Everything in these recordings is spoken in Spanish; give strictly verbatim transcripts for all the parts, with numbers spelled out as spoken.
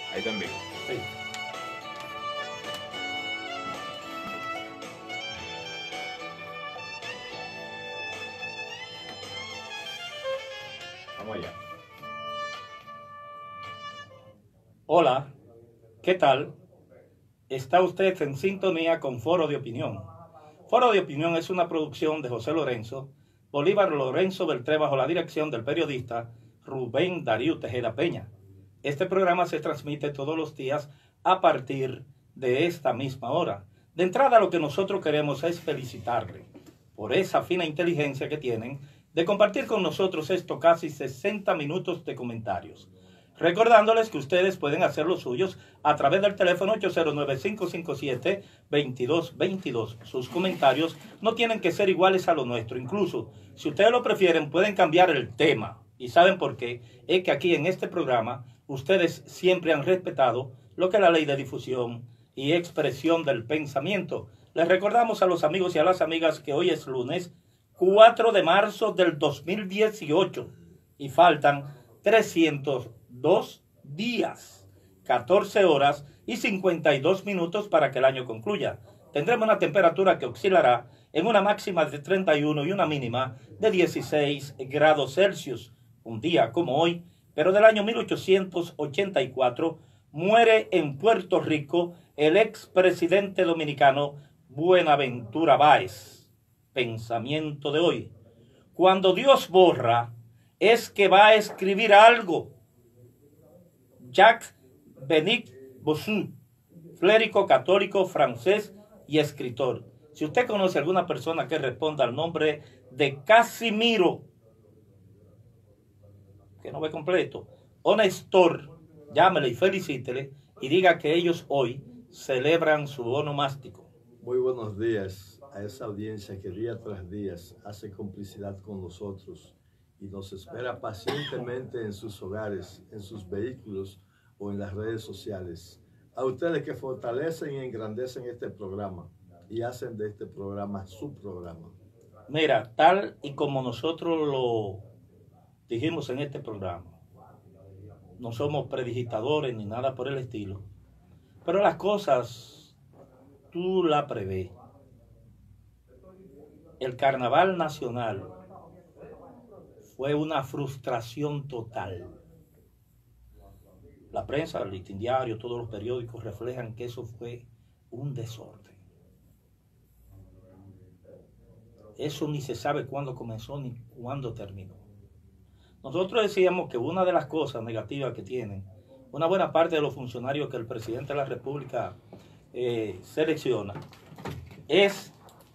Ahí también. Sí. Vamos allá. Hola, ¿qué tal? Está usted en sintonía con Foro de Opinión. Foro de Opinión es una producción de José Lorenzo, Bolívar Lorenzo Beltré, bajo la dirección del periodista Rubén Darío Tejeda Peña. Este programa se transmite todos los días a partir de esta misma hora. De entrada, lo que nosotros queremos es felicitarle por esa fina inteligencia que tienen de compartir con nosotros estos casi sesenta minutos de comentarios. Recordándoles que ustedes pueden hacer los suyos a través del teléfono ocho cero nueve, cinco cinco siete, dos dos dos dos. Sus comentarios no tienen que ser iguales a lo nuestro. Incluso, si ustedes lo prefieren, pueden cambiar el tema. ¿Y saben por qué? Es que aquí en este programa ustedes siempre han respetado lo que es la ley de difusión y expresión del pensamiento. Les recordamos a los amigos y a las amigas que hoy es lunes cuatro de marzo del dos mil dieciocho y faltan trescientos dos días, catorce horas y cincuenta y dos minutos para que el año concluya. Tendremos una temperatura que oscilará en una máxima de treinta y uno y una mínima de dieciséis grados Celsius. Un día como hoy, pero del año mil ochocientos ochenta y cuatro, muere en Puerto Rico el expresidente dominicano Buenaventura Báez. Pensamiento de hoy: cuando Dios borra, es que va a escribir algo. Jacques Benet Bossuet, clérigo católico francés y escritor. Si usted conoce a alguna persona que responda al nombre de Casimiro, que no ve completo, o Néstor, llámele y felicítele y diga que ellos hoy celebran su onomástico. Muy buenos días a esa audiencia que día tras día hace complicidad con nosotros y nos espera pacientemente en sus hogares, en sus vehículos o en las redes sociales. A ustedes que fortalecen y engrandecen este programa y hacen de este programa su programa. Mira, tal y como nosotros lo dijimos en este programa, no somos predigitadores ni nada por el estilo, pero las cosas tú las prevés. El carnaval nacional fue una frustración total. La prensa, el Listín Diario, todos los periódicos reflejan que eso fue un desorden. Eso ni se sabe cuándo comenzó ni cuándo terminó. Nosotros decíamos que una de las cosas negativas que tienen una buena parte de los funcionarios que el presidente de la República eh, selecciona es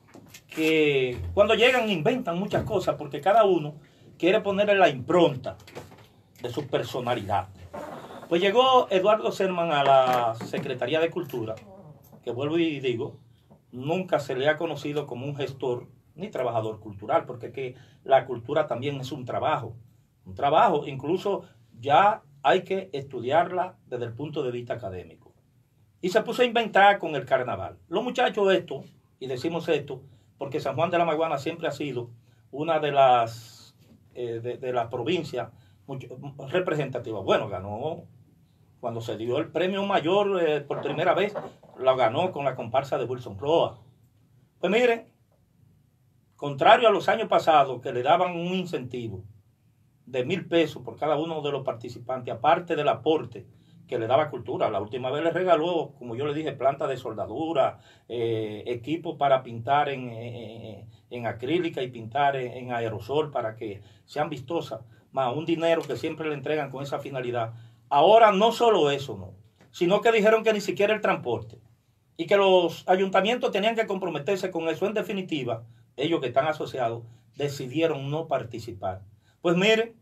que cuando llegan inventan muchas cosas porque cada uno quiere ponerle la impronta de su personalidad. Pues llegó Eduardo Selman a la Secretaría de Cultura, que vuelvo y digo, nunca se le ha conocido como un gestor ni trabajador cultural, porque que la cultura también es un trabajo, un trabajo, incluso ya hay que estudiarla desde el punto de vista académico. Y se puso a inventar con el carnaval. Los muchachos esto, y decimos esto, porque San Juan de la Maguana siempre ha sido una de las, eh, de, de las provincias mucho, representativas. Bueno, ganó, cuando se dio el premio mayor eh, por primera vez, lo ganó con la comparsa de Wilson Roa. Pues miren, contrario a los años pasados que le daban un incentivo de mil pesos por cada uno de los participantes, aparte del aporte que le daba Cultura. La última vez le regaló, como yo le dije, planta de soldadura, eh, equipo para pintar en, en, en acrílica y pintar en, en aerosol para que sean vistosas, más un dinero que siempre le entregan con esa finalidad. Ahora no solo eso, no, sino que dijeron que ni siquiera el transporte y que los ayuntamientos tenían que comprometerse con eso. En definitiva, ellos que están asociados decidieron no participar. Pues miren,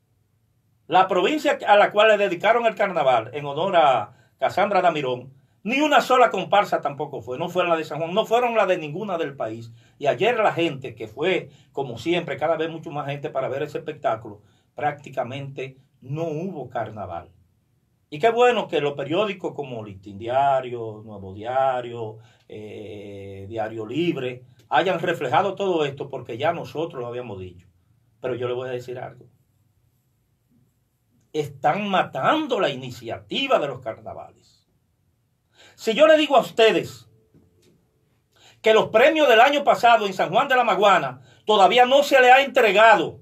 la provincia a la cual le dedicaron el carnaval en honor a Casandra Damirón, ni una sola comparsa tampoco fue, no fue la de San Juan, no fueron la de ninguna del país. Y ayer la gente, que fue, como siempre, cada vez mucho más gente para ver ese espectáculo, prácticamente no hubo carnaval. Y qué bueno que los periódicos como Listín Diario, Nuevo Diario, eh, Diario Libre, hayan reflejado todo esto, porque ya nosotros lo habíamos dicho. Pero yo le voy a decir algo. están matando la iniciativa de los carnavales. Si yo le digo a ustedes que los premios del año pasado en San Juan de la Maguana todavía no se le ha entregado,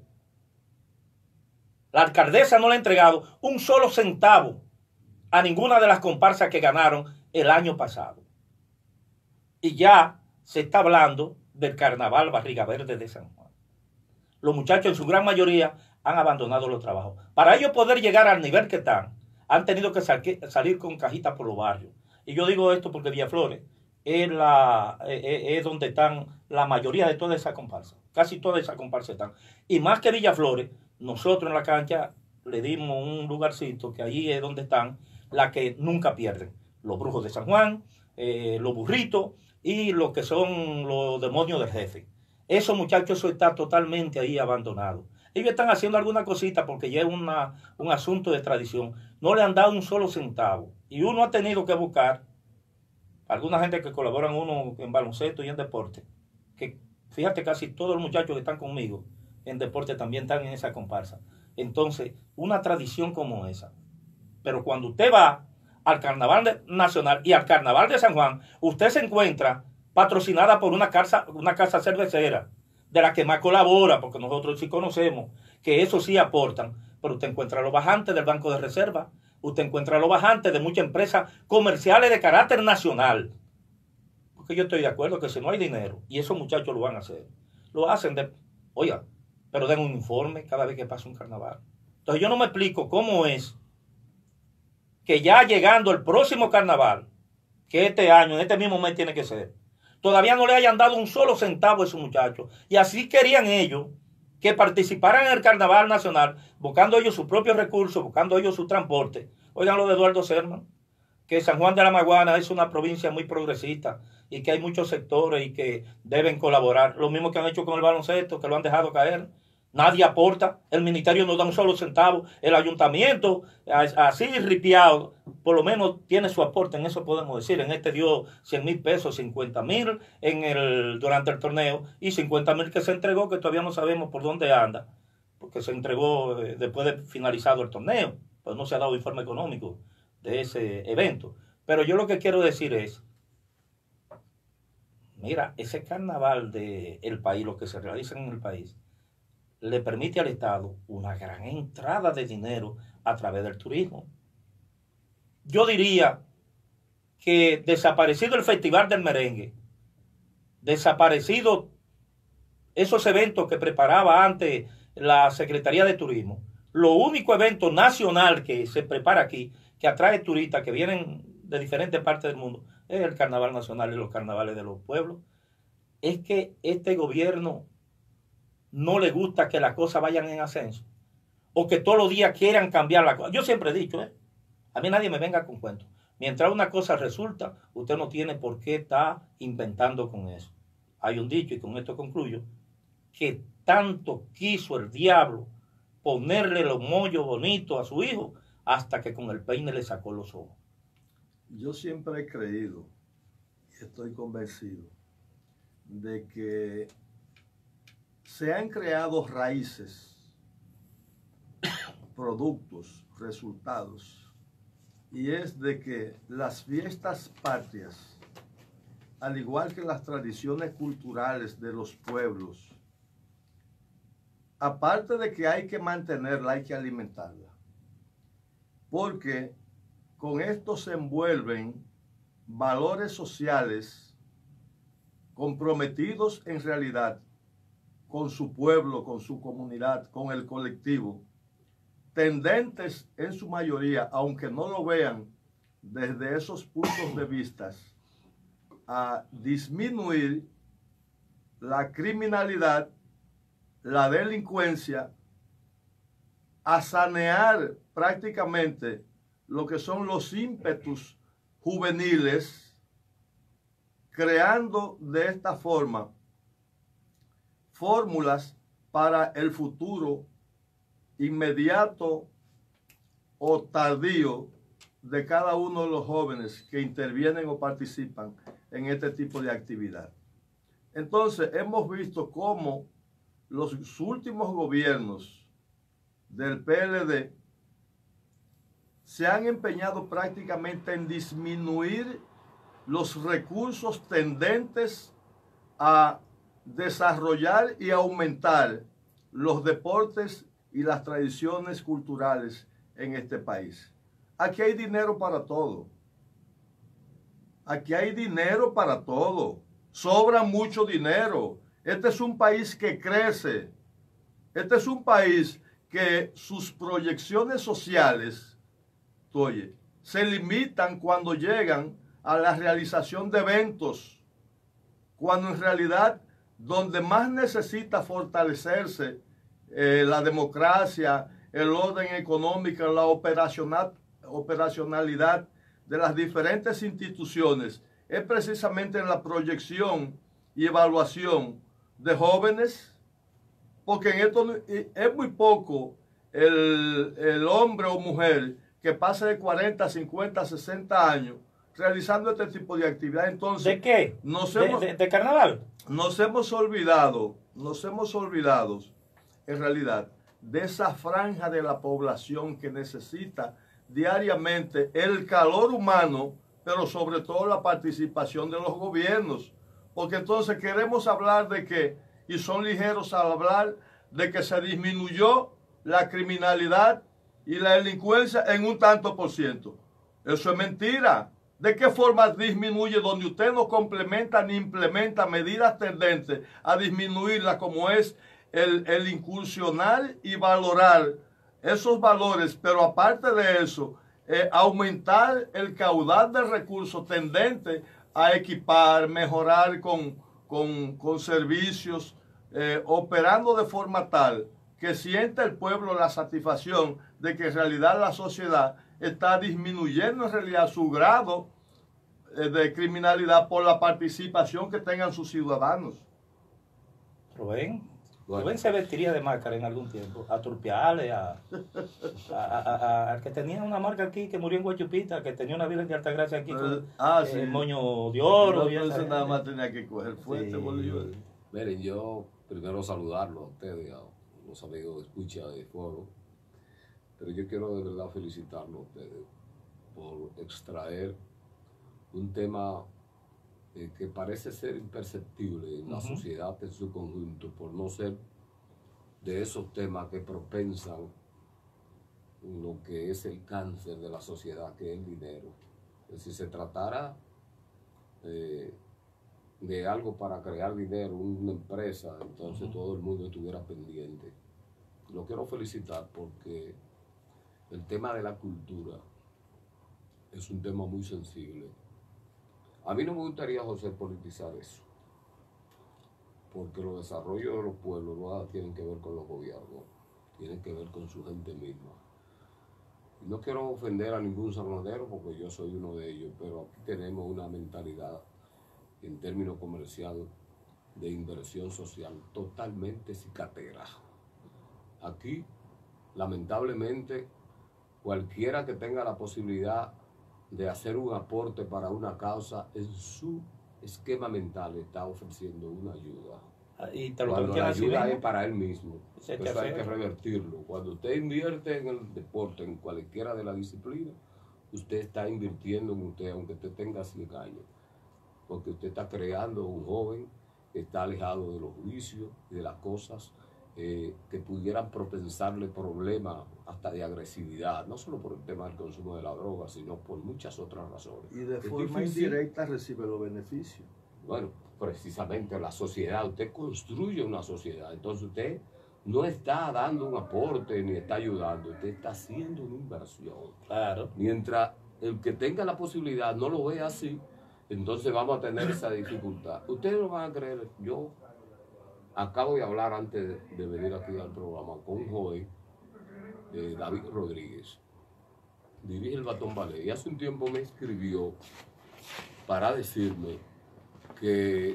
la alcaldesa no le ha entregado un solo centavo a ninguna de las comparsas que ganaron el año pasado. Y ya se está hablando del carnaval Barriga Verde de San Juan. Los muchachos en su gran mayoría han abandonado los trabajos. Para ellos poder llegar al nivel que están, han tenido que sal salir con cajitas por los barrios. Y yo digo esto porque Villaflores es, la, es, es donde están la mayoría de todas esas comparsas. Casi todas esas comparsas están. Y más que Villaflores, nosotros en la cancha le dimos un lugarcito que ahí es donde están las que nunca pierden. Los brujos de San Juan, eh, los burritos y los que son los demonios del jefe. Esos muchachos, eso está totalmente ahí abandonado. Ellos están haciendo alguna cosita porque ya es una, un asunto de tradición. No le han dado un solo centavo. Y uno ha tenido que buscar, alguna gente que colaboran uno en baloncesto y en deporte, que fíjate, casi todos los muchachos que están conmigo en deporte también están en esa comparsa. Entonces, una tradición como esa. Pero cuando usted va al Carnaval de, Nacional y al Carnaval de San Juan, usted se encuentra patrocinada por una casa, una casa cervecera, de la que más colabora, porque nosotros sí conocemos que eso sí aportan, pero usted encuentra los bajantes del Banco de Reserva, usted encuentra los bajantes de muchas empresas comerciales de carácter nacional. Porque yo estoy de acuerdo que si no hay dinero, y esos muchachos lo van a hacer, lo hacen de, oiga, pero den un informe cada vez que pasa un carnaval. Entonces yo no me explico cómo es que ya llegando el próximo carnaval, que este año, en este mismo mes tiene que ser, todavía no le hayan dado un solo centavo a esos muchachos. Y así querían ellos que participaran en el Carnaval Nacional, buscando ellos sus propios recursos, buscando ellos su transporte. Oigan lo de Eduardo Serman, que San Juan de la Maguana es una provincia muy progresista y que hay muchos sectores y que deben colaborar. Lo mismo que han hecho con el baloncesto, que lo han dejado caer. Nadie aporta, el ministerio no da un solo centavo, el ayuntamiento, así ripiado, por lo menos tiene su aporte, en eso podemos decir. En este dio cien mil pesos, cincuenta mil en el, durante el torneo y cincuenta mil que se entregó, que todavía no sabemos por dónde anda, porque se entregó eh, después de finalizado el torneo, pues no se ha dado informe económico de ese evento. Pero yo lo que quiero decir es, mira, ese carnaval del país, lo que se realiza en el país, le permite al Estado una gran entrada de dinero a través del turismo. Yo diría que desaparecido el Festival del Merengue, desaparecido esos eventos que preparaba antes la Secretaría de Turismo, lo único evento nacional que se prepara aquí, que atrae turistas que vienen de diferentes partes del mundo, es el Carnaval Nacional y los carnavales de los pueblos. Es que este gobierno no le gusta que las cosas vayan en ascenso o que todos los días quieran cambiar la cosa. Yo siempre he dicho, ¿eh? A mí nadie me venga con cuentos. Mientras una cosa resulta, usted no tiene por qué estar inventando con eso. Hay un dicho, y con esto concluyo, que tanto quiso el diablo ponerle los mollos bonitos a su hijo hasta que con el peine le sacó los ojos. Yo siempre he creído y estoy convencido de que se han creado raíces, productos, resultados, y es de que las fiestas patrias, al igual que las tradiciones culturales de los pueblos, aparte de que hay que mantenerla, hay que alimentarla, porque con esto se envuelven valores sociales comprometidos en realidad con su pueblo, con su comunidad, con el colectivo, tendentes en su mayoría, aunque no lo vean desde esos puntos de vista, a disminuir la criminalidad, la delincuencia, a sanear prácticamente lo que son los ímpetus juveniles, creando de esta forma fórmulas para el futuro inmediato o tardío de cada uno de los jóvenes que intervienen o participan en este tipo de actividad. Entonces, hemos visto cómo los últimos gobiernos del P L D se han empeñado prácticamente en disminuir los recursos tendentes a desarrollar y aumentar los deportes y las tradiciones culturales en este país. Aquí hay dinero para todo. Aquí hay dinero para todo. Sobra mucho dinero. Este es un país que crece. Este es un país que sus proyecciones sociales, oye, se limitan cuando llegan a la realización de eventos, cuando en realidad donde más necesita fortalecerse eh, la democracia, el orden económico, la operacional, operacionalidad de las diferentes instituciones, es precisamente en la proyección y evaluación de jóvenes, porque en esto es muy poco el, el hombre o mujer que pase de cuarenta, cincuenta, sesenta años realizando este tipo de actividad. Entonces, ¿de qué? Nos ¿De, hemos, de, de carnaval? Nos hemos olvidado, nos hemos olvidado, en realidad, de esa franja de la población que necesita diariamente el calor humano, pero sobre todo la participación de los gobiernos. Porque entonces queremos hablar de que, y son ligeros al hablar, de que se disminuyó la criminalidad y la delincuencia en un tanto por ciento. Eso es mentira. ¿De qué forma disminuye donde usted no complementa ni implementa medidas tendentes a disminuirla, como es el, el incursionar y valorar esos valores, pero aparte de eso, eh, aumentar el caudal de recursos tendente a equipar, mejorar con, con, con servicios, eh, operando de forma tal que sienta el pueblo la satisfacción de que en realidad la sociedad está disminuyendo en realidad su grado eh, de criminalidad por la participación que tengan sus ciudadanos. Rubén, bueno. Rubén se vestiría de máscara en algún tiempo, a Turpiales, a, a, a, a, a que tenía una marca aquí que murió en Guachupita, que tenía una Virgen de Altagracia aquí con eh, ah, sí. eh, moño de oro. No, y eso nada más tenía que coger fuerte, sí. Bolívar. Miren, yo primero saludarlo a ustedes, a los amigos de escucha de foro, pero yo quiero de verdad felicitarlo a ustedes por extraer un tema eh, que parece ser imperceptible en la uh-huh. sociedad en su conjunto, por no ser de esos temas que propensan lo que es el cáncer de la sociedad, que es el dinero. Si se tratara eh, de algo para crear dinero, una empresa, entonces uh-huh. todo el mundo estuviera pendiente. Lo quiero felicitar porque el tema de la cultura es un tema muy sensible. A mí no me gustaría, José, politizar eso, porque los desarrollos de los pueblos no tienen que ver con los gobiernos, tienen que ver con su gente misma. Y no quiero ofender a ningún sanadero porque yo soy uno de ellos, pero aquí tenemos una mentalidad en términos comerciales de inversión social totalmente cicatera. Aquí, lamentablemente, cualquiera que tenga la posibilidad de hacer un aporte para una causa, en su esquema mental está ofreciendo una ayuda. Y te lo Cuando la así ayuda mismo, es para él mismo. Eso Entonces hay que revertirlo. Cuando usted invierte en el deporte, en cualquiera de las disciplinas, usted está invirtiendo en usted, aunque usted tenga cien años. Porque usted está creando un joven que está alejado de los vicios y de las cosas eh, que pudieran propensarle problemas hasta de agresividad, no solo por el tema del consumo de la droga, sino por muchas otras razones. Y de es forma difícil. indirecta recibe los beneficios. Bueno, precisamente la sociedad, usted construye una sociedad, entonces usted no está dando un aporte ni está ayudando, usted está haciendo una inversión. Claro. Mientras el que tenga la posibilidad no lo vea así, entonces vamos a tener esa dificultad. Ustedes no van a creer, yo acabo de hablar antes de, de venir aquí al programa con un joven, eh, David Rodríguez, dirige el Batón Ballet, y hace un tiempo me escribió para decirme que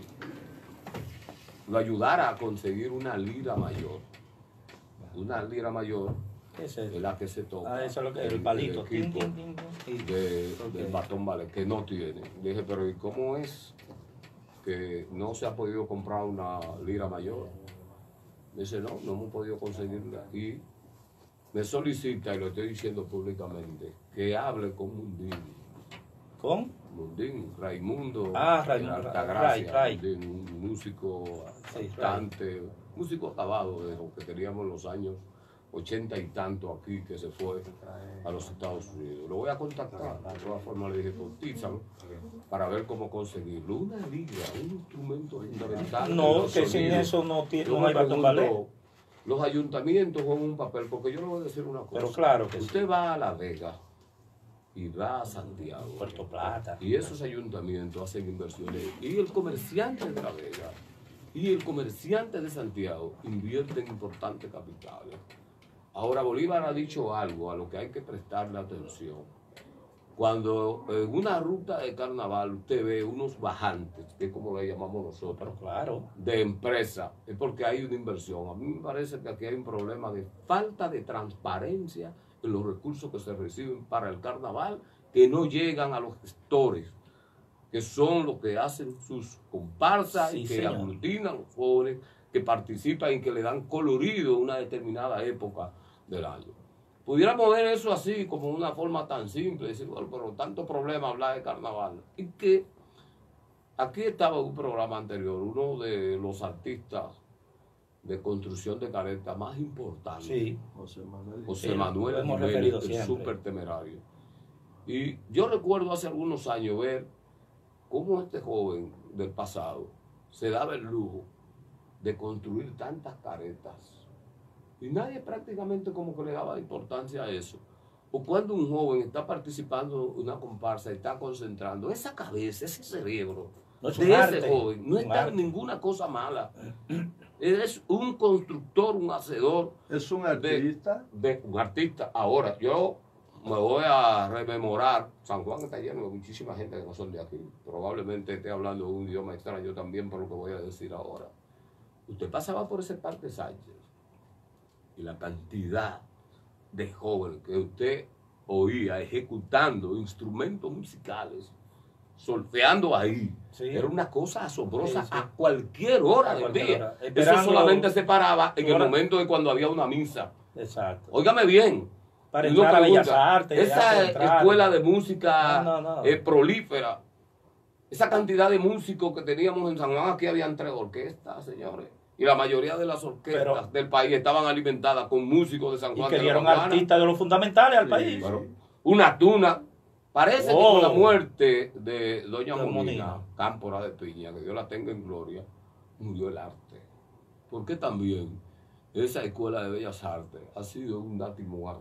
lo ayudara a conseguir una lira mayor. Una lira mayor es, es la que se toca. Ah, eso es lo que, el, el palito. El equipo tin, tin, tin, tin. De, okay. del Batón Ballet, que no tiene. Le dije, pero ¿y cómo es que no se ha podido comprar una lira mayor? Me dice, no, no hemos podido conseguirla. Y me solicita, y lo estoy diciendo públicamente, que hable con Mundín. ¿Con? Mundín, Raimundo Ah, Raimundo, Altagracia, Ray, Ray. Mundín, un músico Sí, bastante, músico acabado de lo que teníamos en los años ochenta y tanto aquí, que se fue a los Estados Unidos. Lo voy a contactar, de todas formas le dije, cotízalo, para ver cómo conseguirlo. Una liga, un instrumento fundamental. No, los que sin sonidos. eso no, tiene, Yo no me hay Baton pregunto, Ballet. los ayuntamientos juegan un papel, porque yo le voy a decir una cosa. Pero claro que Usted sí. va a La Vega y va a Santiago. Puerto Plata. Y esos ayuntamientos hacen inversiones. Y el comerciante de La Vega y el comerciante de Santiago invierten importantes capitales. Ahora, Bolívar ha dicho algo a lo que hay que prestarle atención. Cuando en una ruta de carnaval usted ve unos bajantes, que es como le llamamos nosotros, Pero claro. de empresa, es porque hay una inversión. A mí me parece que aquí hay un problema de falta de transparencia en los recursos que se reciben para el carnaval, que no llegan a los gestores, que son los que hacen sus comparsas Sí, y que señor. aglutinan a los jóvenes que participan y que le dan colorido a una determinada época del año. Pudiéramos ver eso así, como una forma tan simple, decir, bueno, pero tanto problema hablar de carnaval. Y que aquí estaba un programa anterior, uno de los artistas de construcción de caretas más importantes, Sí. José Manuel. José Sí, lo Manuel hemos Jiménez, referido el siempre. súper temerario. Y yo recuerdo hace algunos años ver cómo este joven del pasado se daba el lujo de construir tantas caretas. Y nadie prácticamente como que le daba importancia a eso. O cuando un joven está participando en una comparsa y está concentrando, esa cabeza, ese cerebro No es de un ese arte, joven no un está arte. en ninguna cosa mala. Es un constructor, un hacedor, Es un artista. de un artista. Ahora, yo me voy a rememorar, San Juan está lleno de muchísima gente que no son de aquí. Probablemente esté hablando un idioma extraño también por lo que voy a decir ahora. Usted pasaba por ese Parque Sánchez y la cantidad de jóvenes que usted oía ejecutando instrumentos musicales, solfeando ahí, Sí. era una cosa asombrosa Sí, sí. a cualquier hora A del cualquier día. hora. Eso Esperando- solamente se paraba en el Ahora- momento de cuando había una misa. Exacto. Óigame bien. Para y uno entrar a Bellas pregunta, Artes. esa antes de entrar. escuela de música No, no, no. eh, prolífera, esa cantidad de músicos que teníamos en San Juan, aquí habían tres orquestas, señores. Y la mayoría de las orquestas Pero- del país estaban alimentadas con músicos de San Y Juan que de la dieron Maguana. artistas de los fundamentales al Sí, país. Pero una tuna. Parece que Oh. con la muerte de doña Don Monina, Monina. Cámpora de Piña, que Dios la tenga en gloria, murió el arte. Porque también esa escuela de Bellas Artes ha sido un dati muerto.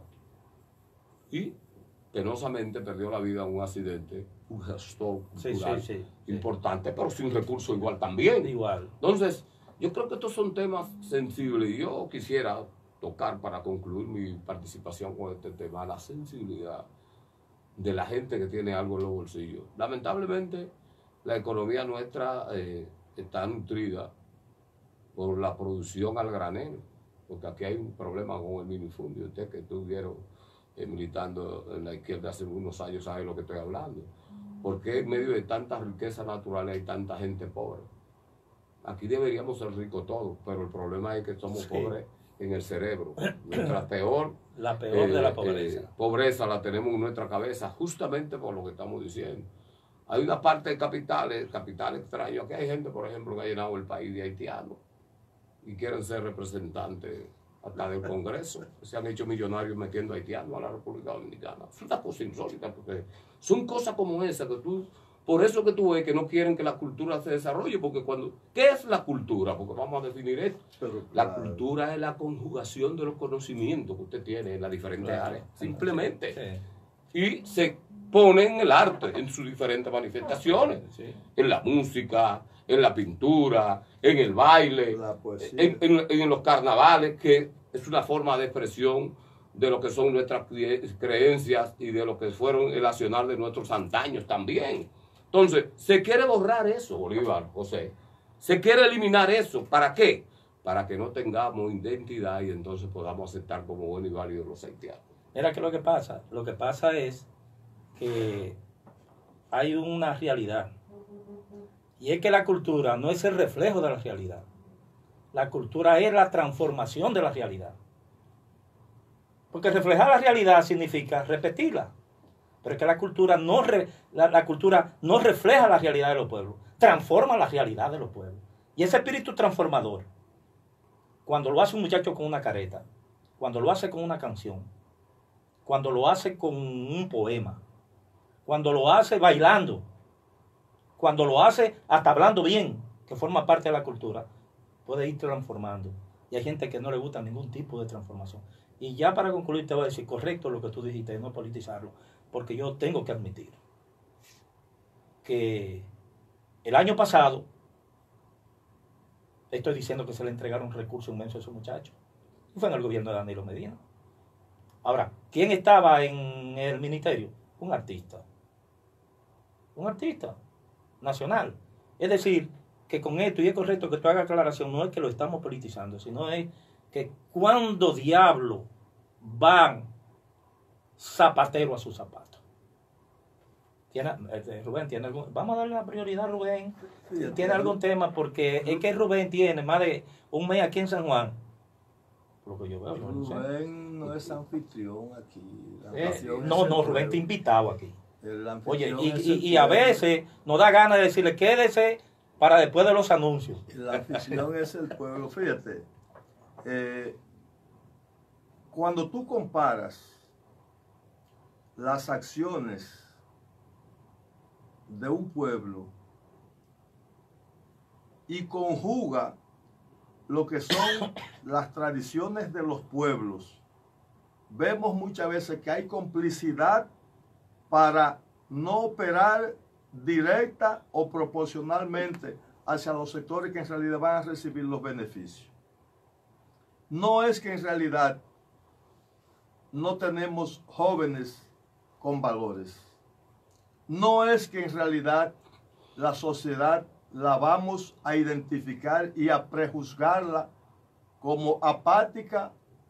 Y penosamente perdió la vida en un accidente, un gestor Sí, cultural sí, sí, sí. importante, pero sin recursos igual también. Igual. Entonces, yo creo que estos son temas sensibles y yo quisiera tocar para concluir mi participación con este tema, la sensibilidad de la gente que tiene algo en los bolsillos. Lamentablemente, la economía nuestra eh, está nutrida por la producción al granel, porque aquí hay un problema con el minifundio. Usted que estuvieron eh, militando en la izquierda hace unos años sabe de lo que estoy hablando. Porque en medio de tanta riqueza natural hay tanta gente pobre. Aquí deberíamos ser ricos todos, pero el problema es que somos Sí. pobres en el cerebro. Nuestra peor La peor de eh, la eh, pobreza. pobreza la tenemos en nuestra cabeza, justamente por lo que estamos diciendo. Hay una parte de capitales, capital extraño. Aquí hay gente, por ejemplo, que ha llenado el país de haitianos y quieren ser representantes hasta del Congreso. Se han hecho millonarios metiendo haitianos a la República Dominicana. Es una cosa insólita, porque son cosas como esas que tú... Por eso que tú ves que no quieren que la cultura se desarrolle, porque cuando... ¿Qué es la cultura? Porque vamos a definir esto. Pero, La claro, cultura es la conjugación de los conocimientos que usted tiene en las diferentes Claro. áreas. Simplemente. Sí. Y se pone en el arte, en sus diferentes manifestaciones. Sí. En la música, en la pintura, en el baile, la poesía. en, en- en los carnavales, que es una forma de expresión de lo que son nuestras cre- creencias y de lo que fueron el accionar de nuestros antaños también. Entonces, se quiere borrar eso, Bolívar, José. Se quiere eliminar eso. ¿Para qué? Para que no tengamos identidad y entonces podamos aceptar como bueno y válido los haitianos. Mira que lo que pasa, lo que pasa es que hay una realidad. Y es que la cultura no es el reflejo de la realidad. La cultura es la transformación de la realidad. Porque reflejar la realidad significa repetirla. Pero es que la cultura no, re, la, la cultura no refleja la realidad de los pueblos, transforma la realidad de los pueblos. Y ese espíritu transformador, cuando lo hace un muchacho con una careta, cuando lo hace con una canción, cuando lo hace con un poema, cuando lo hace bailando, cuando lo hace hasta hablando bien, que forma parte de la cultura, puede ir transformando. Y hay gente que no le gusta ningún tipo de transformación. Y ya para concluir te voy a decir, correcto lo que tú dijiste, no politizarlo, porque yo tengo que admitir que el año pasado, estoy diciendo que se le entregaron recursos inmensos a esos muchachos, y fue en el gobierno de Danilo Medina. Ahora, ¿quién estaba en el ministerio? Un artista. Un artista nacional. Es decir, que con esto, y es correcto que tú hagas aclaración, no es que lo estamos politizando, sino es que cuando diablo van zapatero a su zapato. ¿Tiene, eh, Rubén, ¿tiene algún, vamos a darle la prioridad a Rubén? Sí, ¿Tiene algún tema? Porque es que Rubén tiene más de un mes aquí en San Juan. Por lo que yo veo. Rubén no, sé. no es anfitrión aquí. Eh, no, no, Rubén te ha invitado aquí. Oye, y, y, y a veces nos da ganas de decirle, quédese para después de los anuncios. La anfitrión es el pueblo. Fíjate, eh, cuando tú comparas las acciones de un pueblo y conjuga lo que son las tradiciones de los pueblos, vemos muchas veces que hay complicidad para no operar directa o proporcionalmente hacia los sectores que en realidad van a recibir los beneficios. No es que en realidad no tenemos jóvenes con valores. No es que en realidad la sociedad la vamos a identificar y a prejuzgarla como apática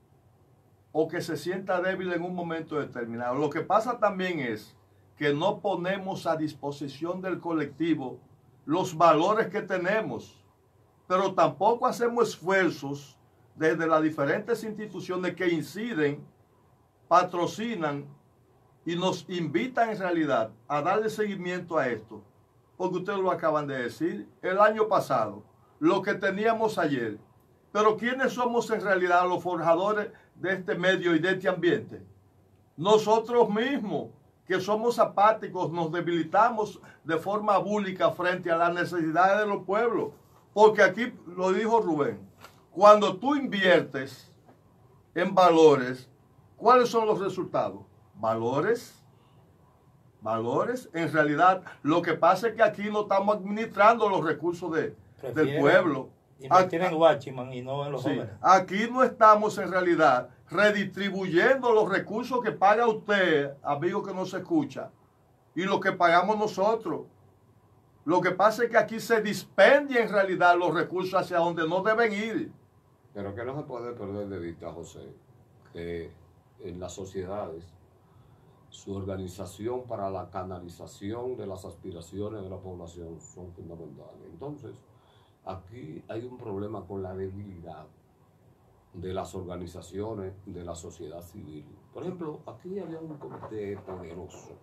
o que se sienta débil en un momento determinado. Lo que pasa también es que no ponemos a disposición del colectivo los valores que tenemos, pero tampoco hacemos esfuerzos desde las diferentes instituciones que inciden, patrocinan y nos invitan en realidad a darle seguimiento a esto. Porque ustedes lo acaban de decir, el año pasado, lo que teníamos ayer. Pero ¿quiénes somos en realidad los forjadores de este medio y de este ambiente? Nosotros mismos, que somos apáticos, nos debilitamos de forma búlica frente a las necesidades de los pueblos. Porque aquí lo dijo Rubén, cuando tú inviertes en valores, ¿cuáles son los resultados? Valores, valores. En realidad, lo que pasa es que aquí no estamos administrando los recursos de, del pueblo. Invertir en Guachiman y no en los sí, jóvenes. Aquí no estamos en realidad redistribuyendo los recursos que paga usted, amigo que nos escucha, y lo que pagamos nosotros. Lo que pasa es que aquí se dispendia en realidad los recursos hacia donde no deben ir. Pero que no se puede perder de vista, José, que en las sociedades su organización para la canalización de las aspiraciones de la población son fundamentales. Entonces, aquí hay un problema con la debilidad de las organizaciones de la sociedad civil. Por ejemplo, aquí había un comité poderoso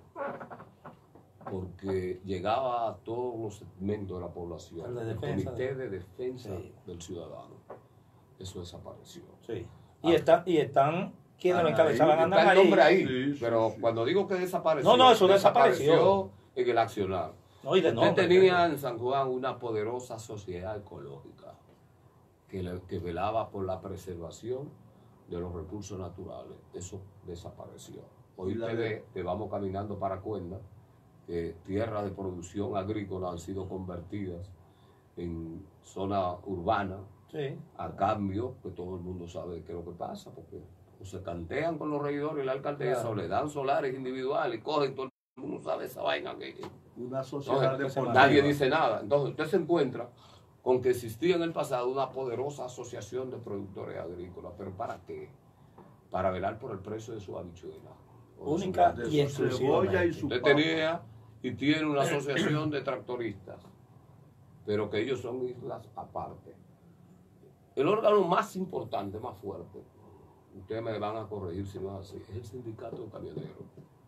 porque llegaba a todos los segmentos de la población. El, de el defensa, Comité de... de Defensa sí. del Ciudadano. Eso desapareció. Sí. Y, ah, está, y están quienes lo encabezaban, ahí, andan el nombre ahí. Sí, sí, pero sí. Cuando digo que desapareció, no, no, eso desapareció, desapareció en el accionar. No, y de Usted nombre, tenía pero... en San Juan una poderosa sociedad ecológica que, le, que velaba por la preservación de los recursos naturales. Eso desapareció. Hoy te ve que vamos caminando para Cuenda, que tierras de producción agrícola han sido convertidas en zona urbana, sí. A cambio, que todo el mundo sabe qué es lo que pasa, porque o se cantean con los regidores y la alcaldesa, claro. O le dan solares individuales y cogen, todo el mundo sabe esa vaina. Que, una sociedad entonces, deportiva. Nadie dice nada. Entonces usted se encuentra con que existía en el pasado una poderosa asociación de productores agrícolas. ¿Pero para qué? Para velar por el precio de su habichuela. Única y exclusiva. Usted tenía y tiene una asociación de tractoristas, pero que ellos son islas aparte. El órgano más importante, más fuerte ustedes me van a corregir si no es así, es el sindicato de camioneros,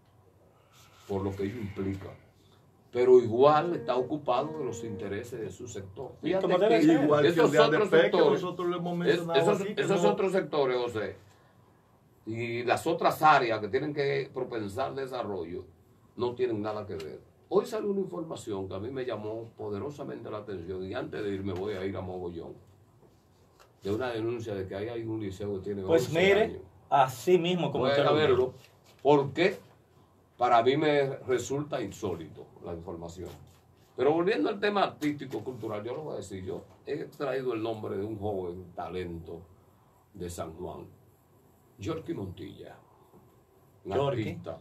por lo que ello implica. Pero igual está ocupado de los intereses de su sector. Fíjate como debe que ser. Igual que esos el de otros A D P, que sectores, nosotros lo hemos es- mencionado esos, aquí, que esos no- otros sectores, José, y las otras áreas que tienen que propensar desarrollo, no tienen nada que ver. Hoy salió una información que a mí me llamó poderosamente la atención, y antes de irme voy a ir a Mogollón, de una denuncia de que ahí hay un liceo que tiene Pues once mire, años. así mismo como Voy usted a lo verlo, dice. porque para mí me resulta insólito la información. Pero volviendo al tema artístico, cultural, yo lo voy a decir, yo he traído el nombre de un joven talento de San Juan, Yorky Montilla, un Yorky. artista.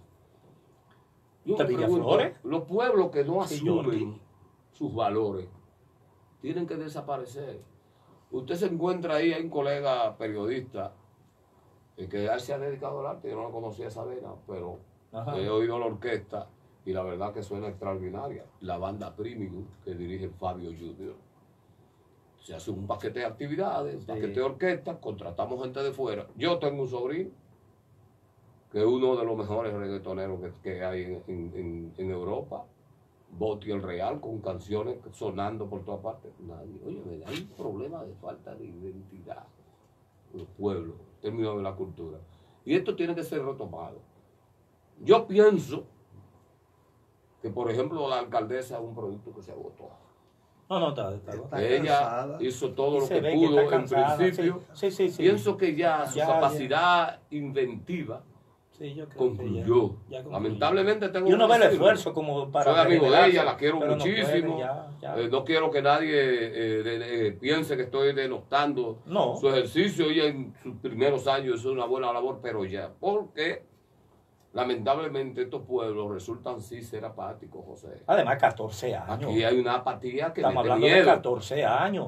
Yo ¿De me pregunto, Villaflores? los pueblos que no Sí, asumen Yorky. sus valores tienen que desaparecer. Usted se encuentra ahí, hay un colega periodista eh, que él se ha dedicado al arte, yo no lo conocía esa vena, pero Ajá. he oído la orquesta y la verdad que suena extraordinaria. La banda Primium que dirige Fabio Junior. Se hace un paquete de actividades, un Sí. paquete de orquesta, contratamos gente de fuera. Yo tengo un sobrino que es uno de los mejores reggaetoneros que, que hay en, en- en Europa. Boti el Real, con canciones sonando por todas partes. Nadie. Oye, hay un problema de falta de identidad en los pueblos, en términos de la cultura. Y esto tiene que ser retomado. Yo pienso que, por ejemplo, la alcaldesa es un producto que se agotó. No, no, está, está, Está Ella cansada. hizo todo Y lo se que ve que pudo está en cansada, principio. sí, sí, sí. Pienso que ya su Ya, capacidad inventiva Sí, yo creo concluyó. que ya- ya concluyó. Lamentablemente tengo Y uno que ve el decirlo. esfuerzo como para... Soy amigo de regenerarse, ella, la quiero pero no muchísimo. puede, ya, ya. Eh, no quiero que nadie eh, de- de- piense que estoy denostando No. su ejercicio. Ella en sus primeros años hizo una buena labor, pero ya. Porque lamentablemente estos pueblos resultan sí ser apáticos, José. Además, catorce años. Aquí hay una apatía que Estamos mete hablando de miedo. catorce años.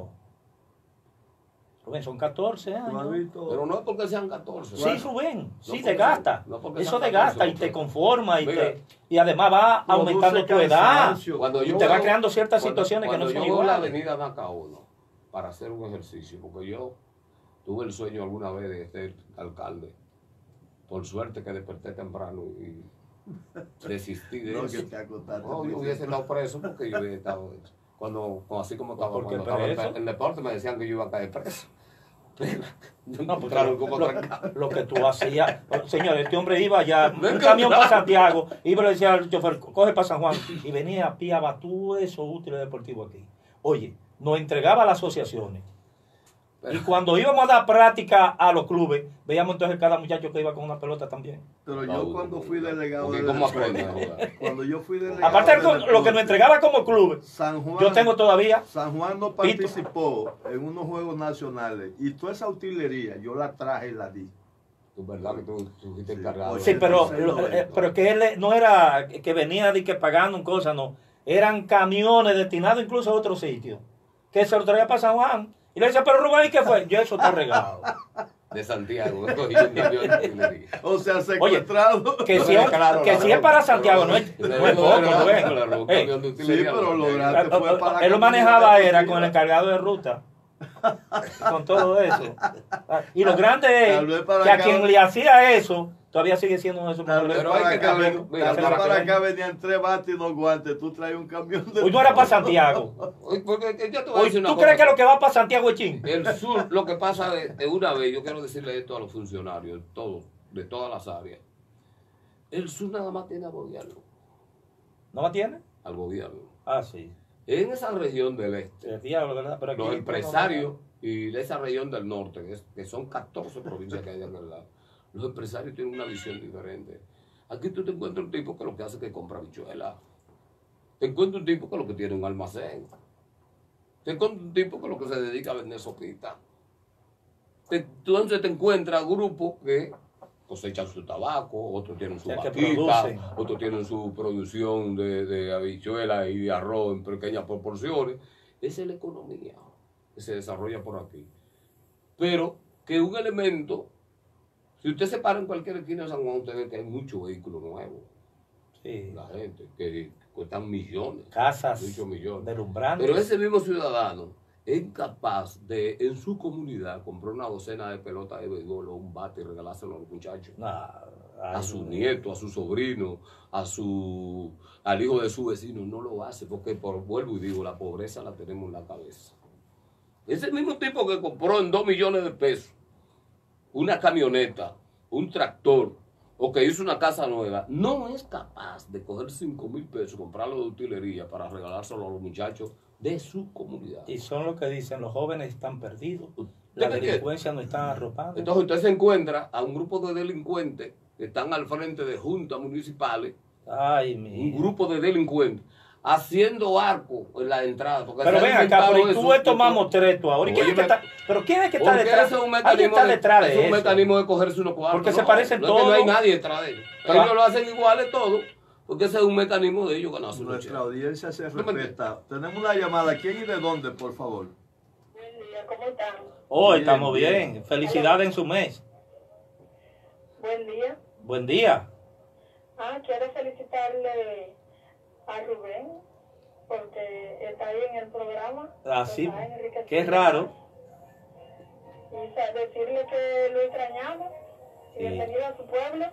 Rubén, son catorce ¿Tú has años. visto? Pero no es porque sean catorce. Sí, Rubén, sí, porque desgasta. sean- no porque Eso sean desgasta catorce, y te porque- conforma y, Mira, te, y además va aumentando tu Produce edad. cansancio. Cuando Y yo te va veo- creando ciertas cuando- situaciones que no cuando son yo voy a la iguales. avenida Nacaono para hacer un ejercicio, porque yo tuve el sueño alguna vez de ser alcalde. Por suerte que desperté temprano y desistí de No, que eso. te acostaste. No, yo hubiese estado preso porque yo hubiese estado... Cuando, cuando- así como estaba, ¿Por qué cuando estaba en preso? pe- en deporte me decían que yo iba a caer preso. Yo No, porque encontraron lo, como lo- trancado. lo que tú hacías, señor, este hombre iba ya, Me un camión para encontraron. Santiago, iba y le decía al chofer, coge para San Juan, y venía a pie a todo eso útiles deportivos aquí. Oye, nos entregaba a las asociaciones. Y cuando íbamos a dar práctica a los clubes, veíamos entonces cada muchacho que iba con una pelota también. Pero No, yo cuando fui delegado porque de ¿cómo deporte, aprende a jugar? cuando yo fui delegado Aparte de de lo que deporte, nos entregaba como clubes, San Juan, yo tengo todavía. San Juan no participó en unos juegos nacionales y toda esa utilería yo la traje y la di. Es verdad que tú, tú fuiste Sí. encargado. Sí, de- pero, Sí, lo- no, eh, pero que él no era que venía de que pagando en cosas, no. Eran camiones destinados incluso a otros sitios. Que se lo traía para San Juan. Y le decía, pero Rubén, ¿y qué fue? Yo eso está regado. de Santiago. Cogí un camión de utilería. O sea, secuestrado. Que No si, me es- declararon que la si es para bronca, Santiago, pero- no es, Le no es robó poco, la- le Rubén. robó un Ey, camión de Sí, utilería, pero lo lograste fue para la él lo comunidad manejaba era deportiva. con el encargado de ruta. Con todo eso. Y lo grande Tal vez es para que a acá- quien le hacía eso, todavía sigue siendo uno de esos Tal vez Pero para hay que acá, cambiar- ven- mira, tal vez para para que- acá venían tres bates y dos guantes. Tú traes un camión de. Hoy no era para Santiago. Oye, porque yo te voy a Hoy, decir una ¿tú cosa. crees que lo que va para Santiago es chin? El sur, lo que pasa de, de una vez, yo quiero decirle esto a los funcionarios, todos, de todas las áreas. El sur nada más tiene al gobierno, ¿No la tiene? al gobierno. Ah, sí. En esa región del este, El diablo, ¿verdad? Pero aquí, los pues, empresarios y de esa región del norte, que, es- que son catorce provincias que hay de aquel lado, los empresarios tienen una visión diferente. Aquí tú te encuentras un tipo que lo que hace es que compra bichuela. Te encuentras un tipo que lo que tiene un almacén. Te encuentras un tipo que lo que se dedica a vender sopita. Te- Entonces te encuentras grupos que cosechan su tabaco, otros tienen su O sea, que vaquita, producen. otros tienen su producción de, de habichuelas y de arroz en pequeñas proporciones. Esa es la economía que se desarrolla por aquí. Pero que un elemento, si usted se para en cualquier esquina de San Juan, usted ve que hay muchos vehículos nuevos. Sí. La gente, que cuestan millones, Casas muchos millones. deslumbrantes. Pero ese mismo ciudadano es incapaz de, en su comunidad, comprar una docena de pelotas de béisbol o un bate y regalárselo a los muchachos. Nah, A su nieto, a su sobrino, a su, al hijo de su vecino, no lo hace porque, por, vuelvo y digo, la pobreza la tenemos en la cabeza. Ese mismo tipo que compró en dos millones de pesos una camioneta, un tractor, o que hizo una casa nueva, no es capaz de coger cinco mil pesos, comprarlo de utilería para regalárselo a los muchachos de su comunidad. Y son lo que dicen, los jóvenes están perdidos, la delincuencia nos están arropando. Entonces usted se encuentra a un grupo de delincuentes que están al frente de juntas municipales, Ay, mi... un grupo de delincuentes, haciendo arco en la entrada. Porque pero ven acá, pero tú estos mamotretos ahora. ¿Quién es que está, pero quién es que está detrás? Es un ¿Alguien está detrás de, de eso? Es un mecanismo de cogerse unos cuartos. Porque no, se parecen no todos. Es que no hay nadie detrás de ellos. Pero ellos lo hacen iguales todos, porque ese es un mecanismo de ellos ganarse. Nuestra audiencia se respeta. Tenemos una llamada. ¿Quién y de dónde, por favor? Buen día, ¿cómo están? Oh, Bien, estamos bien. bien. Felicidades en su mes. Buen día. Buen día. Ah, quiero felicitarle a Rubén porque está ahí en el programa. Así, Está enriqueciendo. qué raro. Y sa- decirle que lo extrañamos. Y Sí. bienvenido a su pueblo.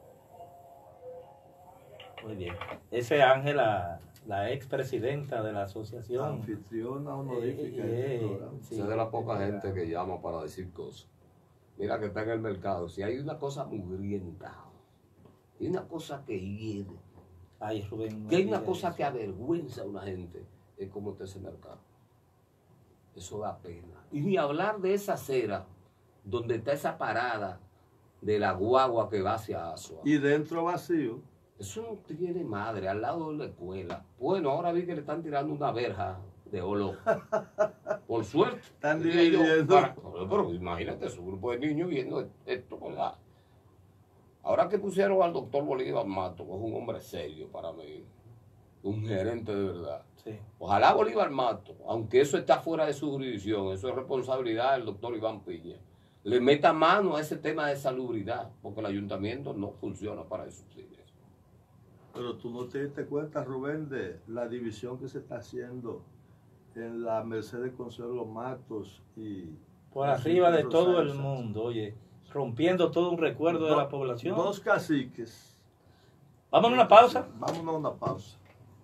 Muy bien. Esa es Ángela, la expresidenta de la asociación. Anfitriona honorífica. Eh, de este eh, programa. sí. Esa es de la poca gente que llama para decir cosas. Mira que está en el mercado. Si hay una cosa mugrienta, hay una cosa que hiede, Ay, Rubén. no que hay una diga cosa eso. que avergüenza a una gente, es como está ese mercado. Eso da pena. Y ni hablar de esa acera donde está esa parada de la guagua que va hacia Asua. Y dentro vacío. Eso no tiene madre, al lado de la escuela. Bueno, ahora vi que le están tirando una verja de olor. Por suerte. Están Diría yo, dividiendo. para- pero imagínate, es un grupo de niños viendo esto, ¿verdad? Ahora que pusieron al doctor Bolívar Mato, que es un hombre serio para mí, un gerente de verdad. Sí. Ojalá Bolívar Mato, aunque eso está fuera de su jurisdicción, eso es responsabilidad del doctor Iván Piña, le meta mano a ese tema de salubridad, porque el ayuntamiento no funciona para esos fines. Pero tú no te diste cuenta, Rubén, de la división que se está haciendo en la Mercedes Consuelo Matos y... Por arriba de todo el Rosario mundo, oye, rompiendo todo un recuerdo de Do- la población. Dos caciques. Vamos a una pausa. Vámonos a una pausa.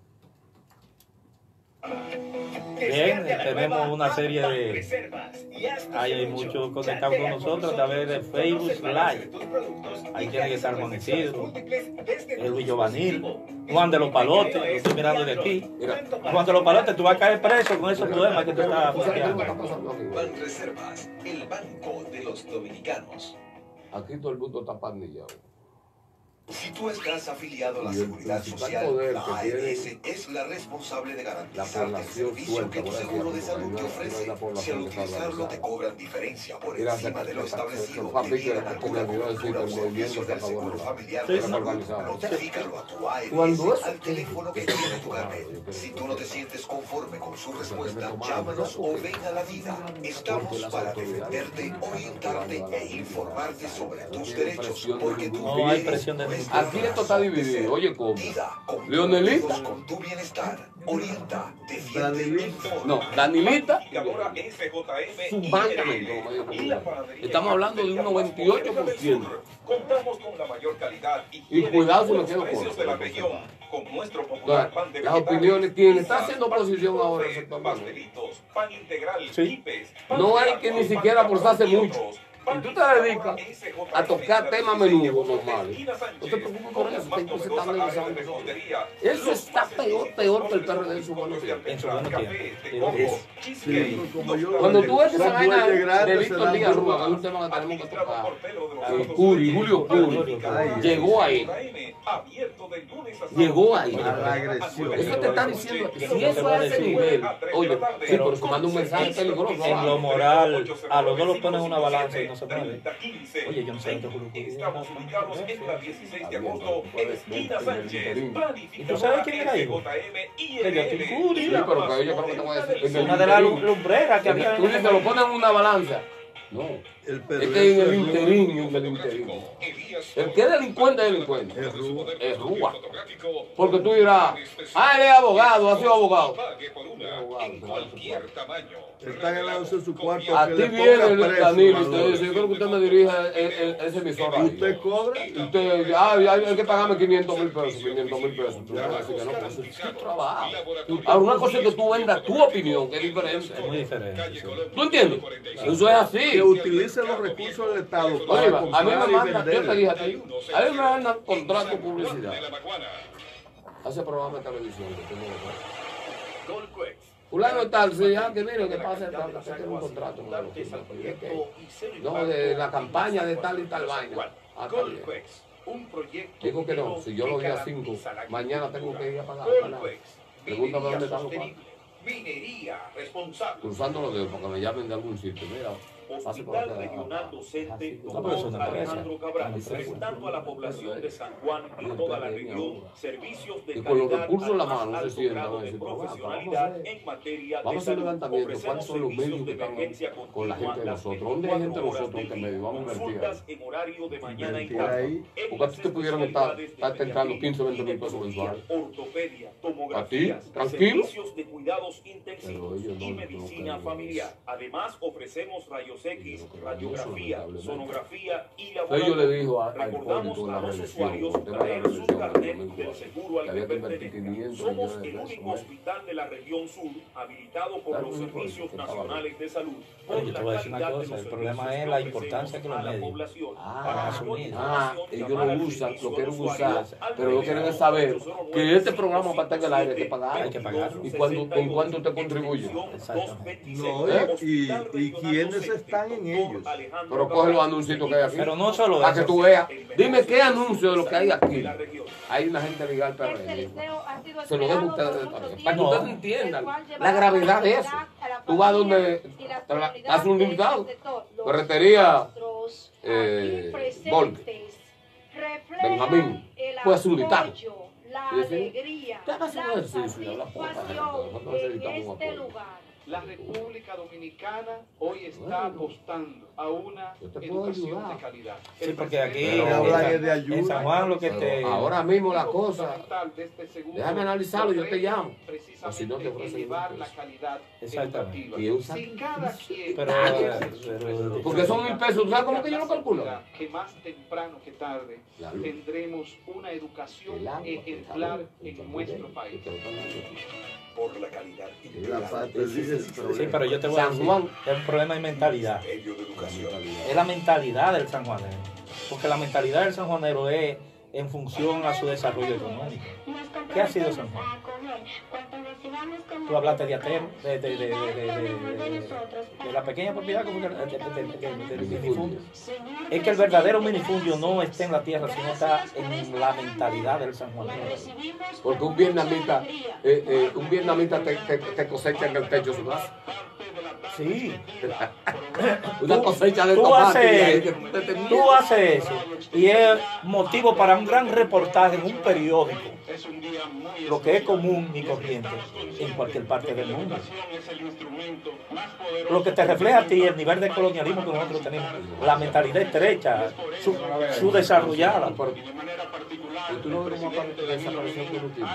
Bien, tenemos una serie de... Ahí hay muchos conectados con nosotros a través de Facebook Live. Ahí tiene que estar Juan Isidro, Elvis Giovanil, Juan de los Palotes, lo estoy mirando de aquí. Mira, Juan de los Palotes, tú vas a caer preso con esos poemas que tú estás ¿tú sabes qué es lo que posteando. está pasando aquí, güey? Banreservas, el banco de los dominicanos. Aquí todo el mundo está pandillado. Si tú estás afiliado a la Y el Seguridad principal Social, poder la que A R S tiene es la responsable de la garantizar el población servicio suelta, que tu por así seguro de decirlo, salud no te hay- no hay ofrece. una población Si al que está utilizarlo te organizada. cobran diferencia por Mira, encima de lo que- establecido, que- que- debido a que- la que cura me olvidó decir cobertura que o el movimiento servicios se del acabó seguro de- familiar Sí, de sí. salud. organizado. Notifícalo a tu A R S Cuando eso al teléfono que que- tiene tu que- carnet. que- Si tú no te sientes conforme con su respuesta, que- llámanos o ven a la vida. Porque Estamos las para autoridades- defenderte, orientarte e informarte sobre tus derechos, porque tu No hay bien presión de es ningún Aquí esto está dividido. Oye, ¿cómo? Vida, Leonelita. con tu bienestar. Orienta, defiende, Danilita. informa. No, Danilita, Y ahora S J M Subancamente, como medio y la comunidad. panadería Estamos hablando de un noventa y ocho por ciento. Contamos con la mayor calidad y, Y cuidado si me los quedo precios corto, de la por región favor. con nuestro popular pan de Las vegetales, opiniones, quien está pizzas, haciendo pan oposición dulce, ahora en el sector banco. pastelitos, pan integral, Sí. quipes, pan No de hay arroz, que ni pan siquiera de forzarse arroz y mucho. otros. Y tú te dedicas a tocar temas menudos normales. No te preocupes por eso, que tú se estás analizando. Eso está peor, peor que el P R D en su buenos tiempos. En su buenos tiempos. Sí, como yo- Cuando tú ves esa Son vaina dueños de grandes, Víctor se dan Díaz duro. Rúa, que es un tema que tenemos que tocar. Eh, Eh, Curi, Julio Curi, Ay, llegó ahí. Llegó ahí. A la agresión. Eso te está diciendo, si eso es a ese nivel, oye, sí, pero eso manda un mensaje peligroso. En abajo. lo moral, a los dos los ponen en una balanza y no se mueve. Oye, yo no sé dónde Julio Curi. Estamos ubicados en la dieciséis de agosto en esquina Sánchez. ¿Y tú sabes quién era hijo? De Justin Curi. Sí, pero que yo creo que te voy a decir. en el Una de las interín, lumbreras que había Tú dices, lo ponen en una balanza. No, El es perverso que en el es interín, en el interín. El que es delincuente es delincuente. Es Rúa. Es Rúa. Porque tú dirás, ah, él es abogado, ha sido abogado. En cualquier tamaño. Están ganándose su cuarto. A ti que le viene ponga el precio, Danilo y te Manolo. dice, yo creo que usted me dirija el- el- ese emisor ahí. Usted cobra. Usted, ah, hay, hay que pagarme quinientos mil pesos, quinientos mil pesos. Tú le vas a decir que no, pues es tu trabajo. Ahora, una cosa es que tú vendas tu opinión, que es diferente. Es muy diferente. Sí. ¿Tú entiendes? Eso es así. Que utilice los recursos del Estado para Oiga, a mí comprar me y mandan, yo te vender. dije a ti, a mí me mandan contrato de publicidad. Hace programa de televisión que tengo que hacer. Fulano tal, sí, ya que mire, que pasa tal, que usted tiene un contrato con la oficina. Y es que, no, de la campaña de tal y tal vaina. Ah, está bien. Digo que no, si yo lo di a cinco, mañana tengo que ir a pagar. Pregúntame dónde están los pagos. Minería responsable. Cruzando los dedos para que me llamen de algún sitio. Mira, pase por Hospital acá. Regional Docente No, pero es Doctor una empresa. Alejandro Cabral, Una empresa. prestando a la población de San Juan y toda la región servicios de Y con los calidad recursos en la al más mano se alto sientan grado a de decir, vamos a profesionalidad hacer- en materia de Vamos a hacer un salud. levantamiento. ¿Cuáles Ofrecemos son los medios servicios que de están emergencia con la gente de continua nosotros? las ¿Dónde hay gente de veinticuatro horas nosotros del que día. medio vamos a invertir ahí? Consultas en horario de mañana y Invertir tarde. ahí. En Porque a ti te las pudieron estar, especialidades de estar entrando pediatría, quince o veinte mil pesos mensuales. ortopedia, ¿A ti? tomografías, ¿Tranquilo? servicios de cuidados Pero intensivos ellos no- y no medicina creen familiar. Además, ofrecemos rayos X, Yo creo que radiografía, eso, lamentablemente. sonografía y Entonces laboratorio. yo le dijo a- al Recordamos Hipólito en a la los reelección, usuarios cuando tenga la traer su reelección, carnet en el del domingo, seguro al que que había que invertir pertenezca. quinientos Somos millones de el pesos, único ¿no? hospital de la región sur habilitado por Claro, los un Hipólito, servicios que estaba nacionales de salud. Pero por yo te la voy a decir una calidad de cosa, los el problema servicios es la que importancia que los ofrecemos a la medios población. Ah, Para asumir. Ah, continuación, ellos llamar lo al usan, servicio lo quieren de usuario usar, al pero lo quieren es saber que este programa para estar en el aire hay que pagar. Hay que pagar. ¿Y cuándo, en cuánto te contribuye? Exactamente. No, ¿Eh? y, y quiénes están en ellos. Pero coge los anuncios que hay aquí. Pero no solo Para que eso. tú veas. Dime qué anuncio de lo que hay aquí. Hay una gente ligada al P R Este M. liceo ha sido Se lo dejo a esperado ustedes por mucho para que tiempo, ustedes No. entiendan el cual la llevará gravedad de eso. tranquilidad a la Tú vas familia donde y la te la- seguridad haces un de invitado. este sector. Los Ferretería, rostros eh, aquí presentes Volpe. reflejan Benjamín, el puede ser un dictado. apoyo, la Sí, sí. alegría, Te hagas un la ejercicio y habla poca gente. satisfacción Nosotros en necesitamos un este apoyo. lugar. La República Dominicana hoy está Bueno. apostando a una Yo te puedo educación ayudar. de calidad. Sí, El porque aquí presidente Pero en, hablan San- de ayuda. en San Juan lo que Pero te... ahora mismo la objetivo cosa, fundamental de este segundo déjame analizarlo, yo te cuatrenio, llamo. precisamente O si no te ofrecen elevar un la peso. calidad Exactamente. educativa. Y un Si cada quien Pero, ejerce eh, su pero- responsabilidad, porque son mil pesos, ¿tú sabes cómo que yo lo calculo? que más temprano que tarde La luz. tendremos una educación El agua, ejemplar el en agua, nuestro el país. por la calidad La integral parte Ese es el dice- problema. Sí, pero yo te voy a San decir, Juan. es un problema de mentalidad. medio de educación. Es la mentalidad del sanjuanero. Porque la mentalidad del sanjuanero es en función a su desarrollo económico. ¿Qué ha sido San Juan? Tú hablaste de Atero, de, de, de, de, de, de- de- de la pequeña propiedad como que- de- de- de- de- del minifundio. Es que el verdadero minifundio no está en la tierra, sino está en la mentalidad del sanjuanero. Porque un vietnamita, eh, eh, un vietnamita te, te, te cosecha en el techo de su casa. Sí. Una Tú- cosecha de tú tomate. haces- y ahí que tú te terminas. Tú haces eso y es motivo para un gran reportaje en un periódico, lo que es común y corriente en cualquier parte del mundo. Lo que te refleja a ti el nivel de colonialismo que nosotros tenemos, la mentalidad estrecha, su, su desarrollada. Pero- y tú no ves cómo aparte de desaparición productiva.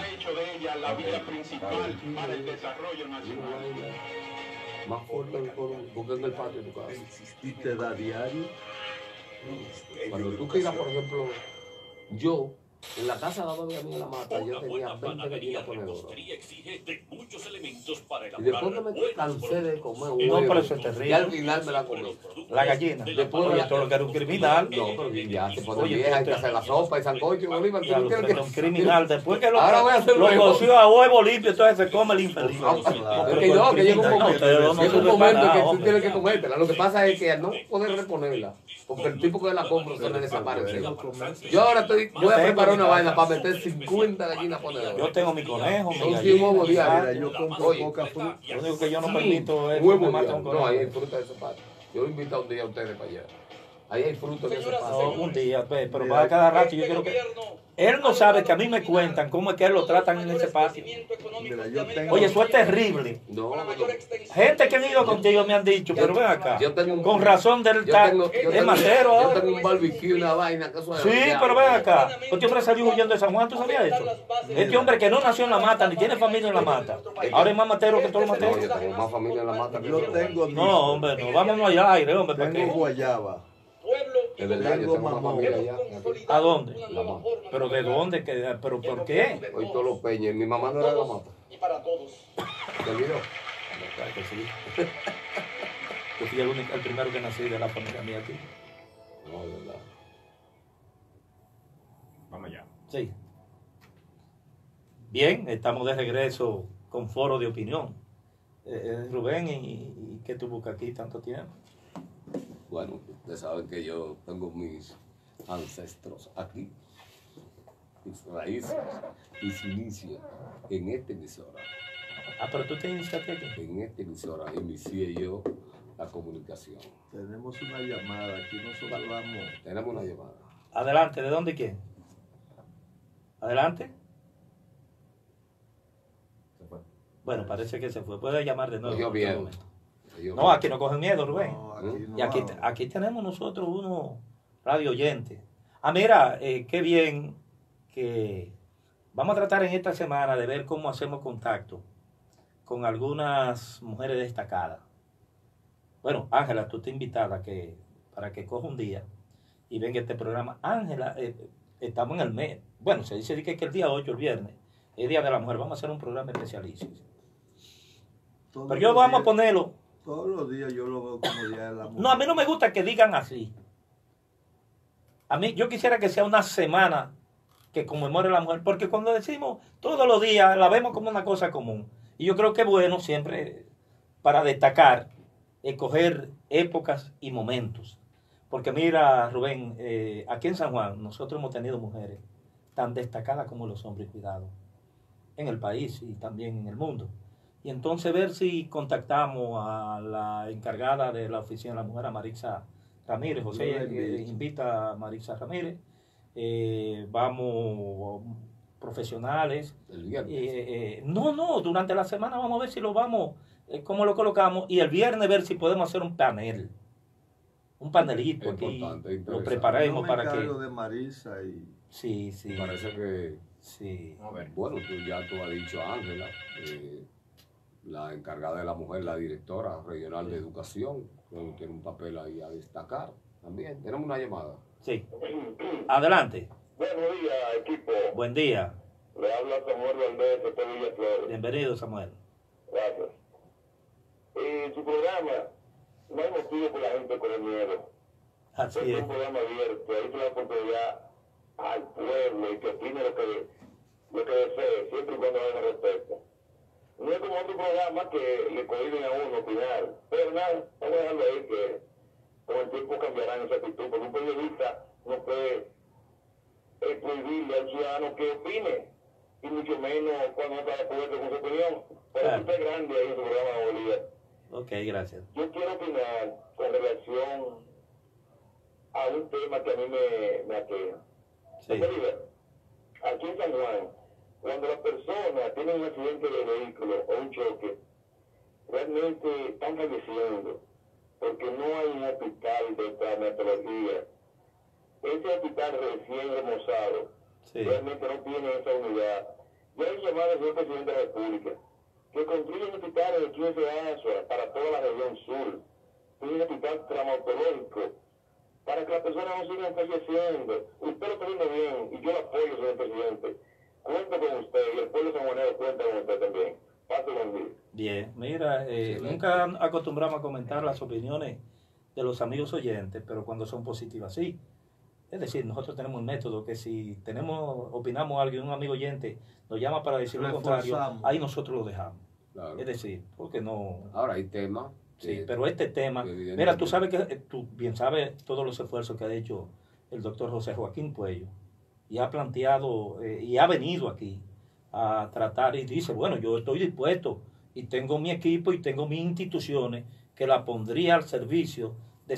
Más fuerte que con porque en el patio de tu casa. y te da diario. Cuando tú tiras, por ejemplo, yo, en la casa de la de la mata, yo tenía veinte gallinas ponedoras. Y después que me cansé de comer No, huevo, pero eso es terrible. y al final me la comí. La gallina. Después Oye, ya- todo lo que era un criminal. No, pero ya se pone Oye, vieja, hay usted- que hacer la sopa y sancocho y bolívar. Ya lo que era un criminal. Después que lo, Ahora voy a hacer lo huevo. coció a huevo limpio, entonces se come el infeliz. Ah, No, Es pero que con no, que llega un criminal, momento, ustedes no llega un sirven para momento nada, que tú hombre. tienes que comértela. Lo que pasa es que al no poder reponerla, porque el tipo que la compra se le desaparece. Yo ahora estoy, voy a tengo preparar mi una vaina casa. para meter cincuenta gallinas ponedoras. Yo tengo mi conejo, mi Son cien gallina. huevos Mira, diarios. yo compro Oye, poca fruta. Lo único que yo no permito es que huevo me maten diario. un No, ahí hay conejo. fruta de zapato. Yo lo invito un día a ustedes para allá. Ahí hay fruto que se pasa. No, un día, pe- pero Mira, va a cada rato. Yo Este quiero que... gobierno Él no sabe que a mí me cuentan cómo es que él lo tratan en ese patio. Mira, yo tengo- Oye, eso es terrible. No, no. Gente que han ido contigo me han dicho, pero ven acá. Yo tengo un- Con razón del Yo tal. tengo, yo Es tengo- macero yo ahora. tengo un barbecue, una vaina que eso es Sí, demasiado. pero ven acá. Este hombre salió huyendo de San Juan, ¿tú sabías eso? Este hombre que no nació en la mata, ni tiene familia en la mata. Ahora es más matero que todos los No, yo materos. tengo más familia en la mata que Yo yo. tengo No, hombre, no. Vámonos al aire, hombre. ¿Para Tengo qué? guayaba. De verdad, yo tengo tengo más mamón. familia allá. ¿A dónde? La mata. ¿Pero de dónde? ¿Qué? ¿Pero por qué? Hoy todos los peñas. Mi mamá no era de la mata. Y para todos. ¿Te olvidó? Claro que sí. Yo fui el, único, el primero que nací de la familia mía aquí. No, de verdad. Vamos allá. Sí. Bien, estamos de regreso con Foro de Opinión. Eh, eh, Rubén, ¿y, y qué tú buscas aquí tanto tiempo? Bueno, ustedes saben que yo tengo mis ancestros aquí, mis raíces, mis inicios en esta emisora. Ah, pero tú te iniciaste aquí. En esta emisora inicié yo la comunicación. Tenemos una llamada. Aquí nosotros vamos. Tenemos una llamada. Adelante, ¿de dónde y quién? Adelante. Se fue. Bueno, parece que se fue. Puede llamar de nuevo. Cogió en cualquier miedo. momento. Cogió No, miedo. aquí no cogen miedo, Rubén. No, aquí no Y aquí, vamos. aquí tenemos nosotros unos radio oyentes. Ah, mira, eh, qué bien que vamos a tratar en esta semana de ver cómo hacemos contacto con algunas mujeres destacadas. Bueno, Ángela, tú te invitada que, para que coja un día y venga a este programa. Ángela, eh, estamos en el mes. Bueno, se dice que, que el día ocho, el viernes, es Día de la Mujer. Vamos a hacer un programa especialísimo. Todos Pero yo los vamos a días- ponerlo. Todos los días yo lo veo como Día de la Mujer. No, a mí no me gusta que digan así. A mí, yo quisiera que sea una semana que conmemore la mujer, porque cuando decimos todos los días, la vemos como una cosa común. Y yo creo que es bueno siempre, para destacar, escoger épocas y momentos. Porque mira, Rubén, eh, aquí en San Juan, nosotros hemos tenido mujeres tan destacadas como los hombres, cuidado, en el país y también en el mundo. Y entonces ver si contactamos a la encargada de la oficina de la mujer, a Marixa Ramírez. José Yo la eh, invito. invita a Marixa Ramírez. Eh, vamos profesionales. El viernes. Eh, eh, no, no, durante la semana vamos a ver si lo vamos, eh, cómo lo colocamos. Y el viernes ver si podemos hacer un panel. Un panelito Es aquí. importante, es Lo interesante. preparemos Yo me para encargo que... de Marisa y Sí, sí. Parece que, Sí. Vamos a ver. bueno, tú ya tú has dicho a Ángela, eh, la encargada de la mujer, la directora regional de educación, bueno, tiene un papel ahí a destacar también. Tenemos una llamada. Sí. Adelante. Buenos días, equipo. Buen día. Le habla Samuel Valdés de Villa Flores. Bienvenido, Samuel. Gracias. En su programa no hay motivo por la gente con el miedo. Así Este es es. un programa abierto, ahí se le da oportunidad al pueblo y que opine lo que, lo que desee, siempre y cuando haya respeto. No es como otro programa que le cohiben a uno opinar. Pero nada, vamos a dejarlo ahí que con el tiempo cambiarán esa actitud, porque un periodista no puede eh, prohibirle al ciudadano que opine, y mucho menos cuando no está de acuerdo con su opinión. Pero Claro. usted es grande ahí en su programa, Bolívar. Ok, gracias. Yo quiero opinar con relación a un tema que a mí me, me aqueja. Sí. Bolívar, aquí en San Juan, cuando las personas tienen un accidente de vehículo o un choque, realmente están falleciendo, porque no hay un hospital de traumatología. Ese hospital recién remozado Sí. realmente no tiene esa unidad. Yo he llamado al señor presidente de la República que construya un hospital en el quince de Asua para toda la región sur, un hospital traumatológico, para que las personas no sigan falleciendo. Usted lo está viendo bien y yo lo apoyo, señor presidente. Cuento con usted y el pueblo sanjuanero cuenta con usted también. Pase buen día. Bien, mira, eh, nunca acostumbramos a comentar las opiniones de los amigos oyentes, pero cuando son positivas, sí. Es decir, nosotros tenemos un método que si tenemos, opinamos algo y un amigo oyente nos llama para decir lo contrario, Reforzamos. ahí nosotros lo dejamos. Claro. Es decir, porque no... Ahora hay temas. Sí, que- pero este tema, que evidentemente- mira, tú sabes que, eh, tú bien sabes todos los esfuerzos que ha hecho el doctor José Joaquín Puello y ha planteado eh, y ha venido aquí a tratar y dice, bueno, yo estoy dispuesto y tengo mi equipo y tengo mis instituciones que la pondría al servicio de San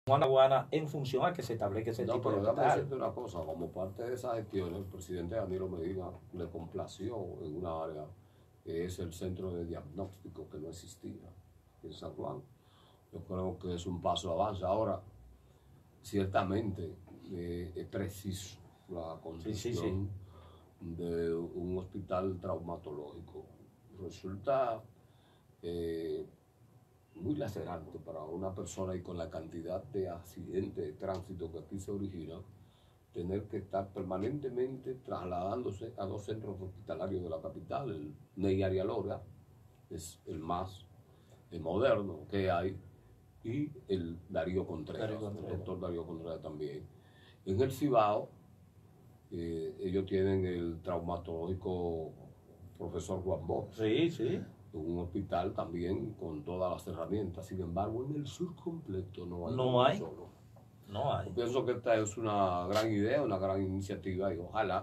Juana Guana en función a que se establezca ese No, tipo pero de déjame hospital. decirte una cosa, como parte de esa gestión, el presidente Danilo Medina le complació en una área que es el centro de diagnóstico que no existía en San Juan. Yo creo que es un paso de avance. Ahora, ciertamente eh, es preciso la construcción Sí, sí, sí. de un hospital traumatológico. Resulta eh, muy lacerante para una persona y con la cantidad de accidentes de tránsito que aquí se originan, tener que estar permanentemente trasladándose a dos centros hospitalarios de la capital, el Ney Arialoga, es el más el moderno que hay, y el Darío Contreras, Darío Contreras. el doctor Darío Contreras también. En el Cibao, eh, ellos tienen el traumatológico profesor Juan Bosch, Sí, sí. un hospital también con todas las herramientas. Sin embargo, en el sur completo no hay. No uno hay. solo. No hay. Yo pienso que esta es una gran idea, una gran iniciativa, y ojalá,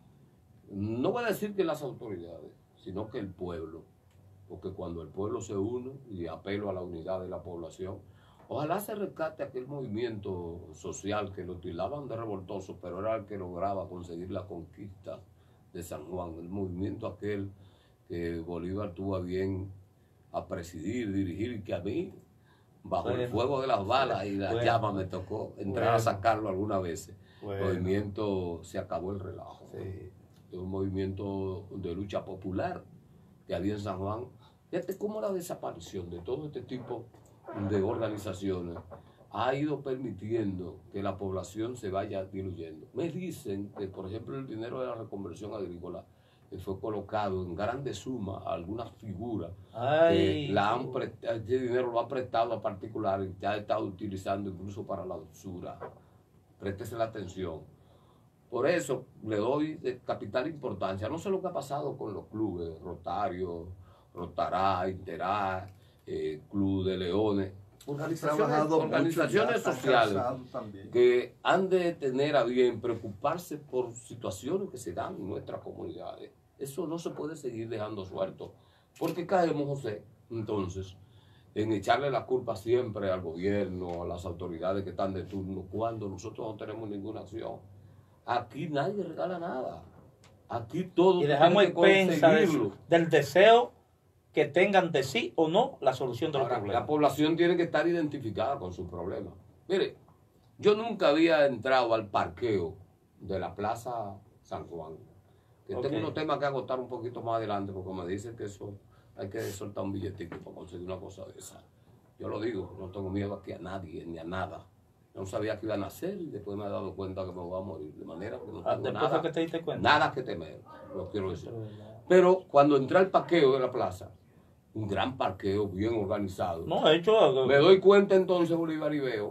no voy a decir que las autoridades, sino que el pueblo, porque cuando el pueblo se une, y apelo a la unidad de la población, ojalá se rescate aquel movimiento social que lo tildaban de revoltoso, pero era el que lograba conseguir la conquista de San Juan, el movimiento aquel que Bolívar tuvo a bien a presidir, dirigir, y que a mí, bajo Bueno. el fuego de las balas y las Bueno. llamas, me tocó entrar a Bueno. sacarlo algunas veces. Bueno. El movimiento se acabó el relajo. Sí. Es un movimiento de lucha popular que había en San Juan. Fíjate cómo la desaparición de todo este tipo de organizaciones ha ido permitiendo que la población se vaya diluyendo. Me dicen que, por ejemplo, el dinero de la reconversión agrícola que fue colocado en grandes sumas a algunas figuras Ay. que la han pre- este dinero lo ha prestado a particulares y ha estado utilizando incluso para la usura. Préstese la atención. Por eso le doy de capital importancia. No sé lo que ha pasado con los clubes, Rotario, Rotará, Interá, eh, Club de Leones, Han organizaciones, trabajado mucho, organizaciones ya están sociales cansados también. que han de tener a bien preocuparse por situaciones que se dan en nuestras comunidades. Eso no se puede seguir dejando suelto. Porque caemos, José, entonces, en echarle la culpa siempre al gobierno, a las autoridades que están de turno, cuando nosotros no tenemos ninguna acción. Aquí nadie regala nada. Aquí todo Y dejamos tiene que expensa de- conseguirlo. del deseo que tengan de sí o no la solución de los Ahora, problemas. la población tiene que estar identificada con sus problemas. Mire, yo nunca había entrado al parqueo de la Plaza San Juan. Que Ok. tengo unos temas que agotar un poquito más adelante, porque me dicen que eso hay que soltar un billetico para conseguir una cosa de esa. Yo lo digo, no tengo miedo aquí a nadie ni a nada. Yo no sabía que iban a hacer y después me he dado cuenta que me voy a morir. De manera que no Ah, tengo después nada, fue que te diste cuenta. nada que temer, lo quiero decir. Pero cuando entré al parqueo de la plaza, un gran parqueo bien organizado, No, de hecho, me doy cuenta entonces, Bolívar, y veo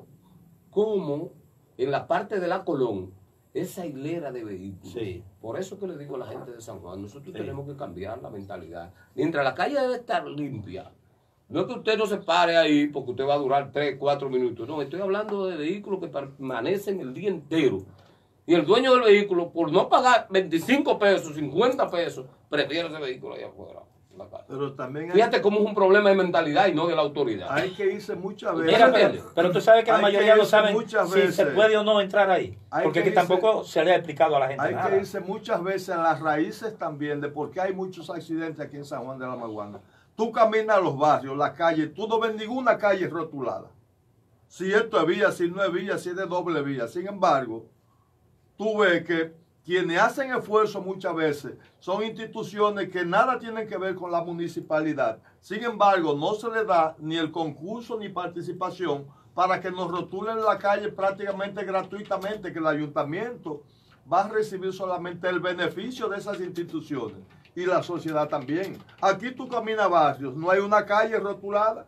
cómo en la parte de la Colón, esa hilera de vehículos. Sí. Por eso que le digo a la gente de San Juan, nosotros Sí. tenemos que cambiar la mentalidad. Mientras la calle debe estar limpia, no es que usted no se pare ahí porque usted va a durar tres, cuatro minutos. No, estoy hablando de vehículos que permanecen el día entero. Y el dueño del vehículo, por no pagar veinticinco pesos, cincuenta pesos, prefiere ese vehículo allá afuera. en la calle. Pero también hay, Fíjate cómo es un problema de mentalidad y no de la autoridad. hay que irse muchas Mira, veces. Mira, pero, pero tú sabes que la Hay que mayoría no irse saben muchas si se veces. puede o no entrar ahí. Hay Porque que que tampoco irse- se le ha explicado a la gente Hay nada. que irse muchas veces a las raíces también de por qué hay muchos accidentes aquí en San Juan de la Maguana. Tú caminas a los barrios, las calles, tú no ves ninguna calle rotulada. Si esto es vía, si no es vía, si es de doble vía. Sin embargo, tú ves que quienes hacen esfuerzo muchas veces son instituciones que nada tienen que ver con la municipalidad. Sin embargo, no se le da ni el concurso ni participación para que nos rotulen la calle prácticamente gratuitamente, que el ayuntamiento va a recibir solamente el beneficio de esas instituciones y la sociedad también. Aquí tú caminas barrios, no hay una calle rotulada.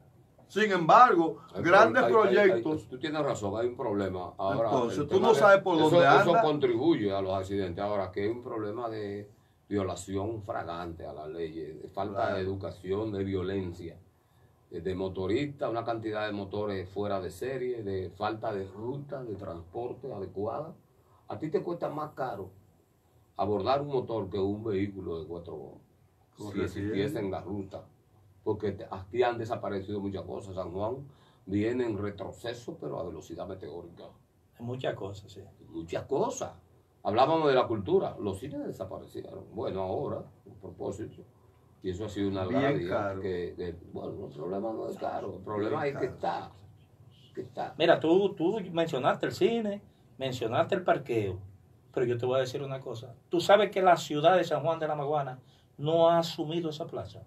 Sin embargo, Hay grandes pro- hay- hay- hay- proyectos. tú tienes razón, hay un problema. Ahora, Entonces, el tú tema no de- sabes por eso- dónde Eso anda. contribuye a los accidentes. Ahora, que hay un problema de violación fragante a las leyes, de falta Claro. de educación, de violencia, de, de motoristas, una cantidad de motores fuera de serie, de falta de ruta, de transporte adecuada. A ti te cuesta más caro abordar un motor que un vehículo de cuatro gomas, si Correcto. existiese en la ruta. Porque te- aquí han desaparecido muchas cosas. San Juan viene en retroceso, pero a velocidad meteórica. Muchas cosas, sí. Muchas cosas. Hablábamos de la cultura, los cines desaparecieron. Bueno, ahora, a propósito, y eso ha sido una algarabía. Que, que, bueno, el problema no es caro, el problema es que está, que está. Mira, tú, tú mencionaste el cine, mencionaste el parqueo, pero yo te voy a decir una cosa. Tú sabes que la ciudad de San Juan de la Maguana no ha asumido esa plaza.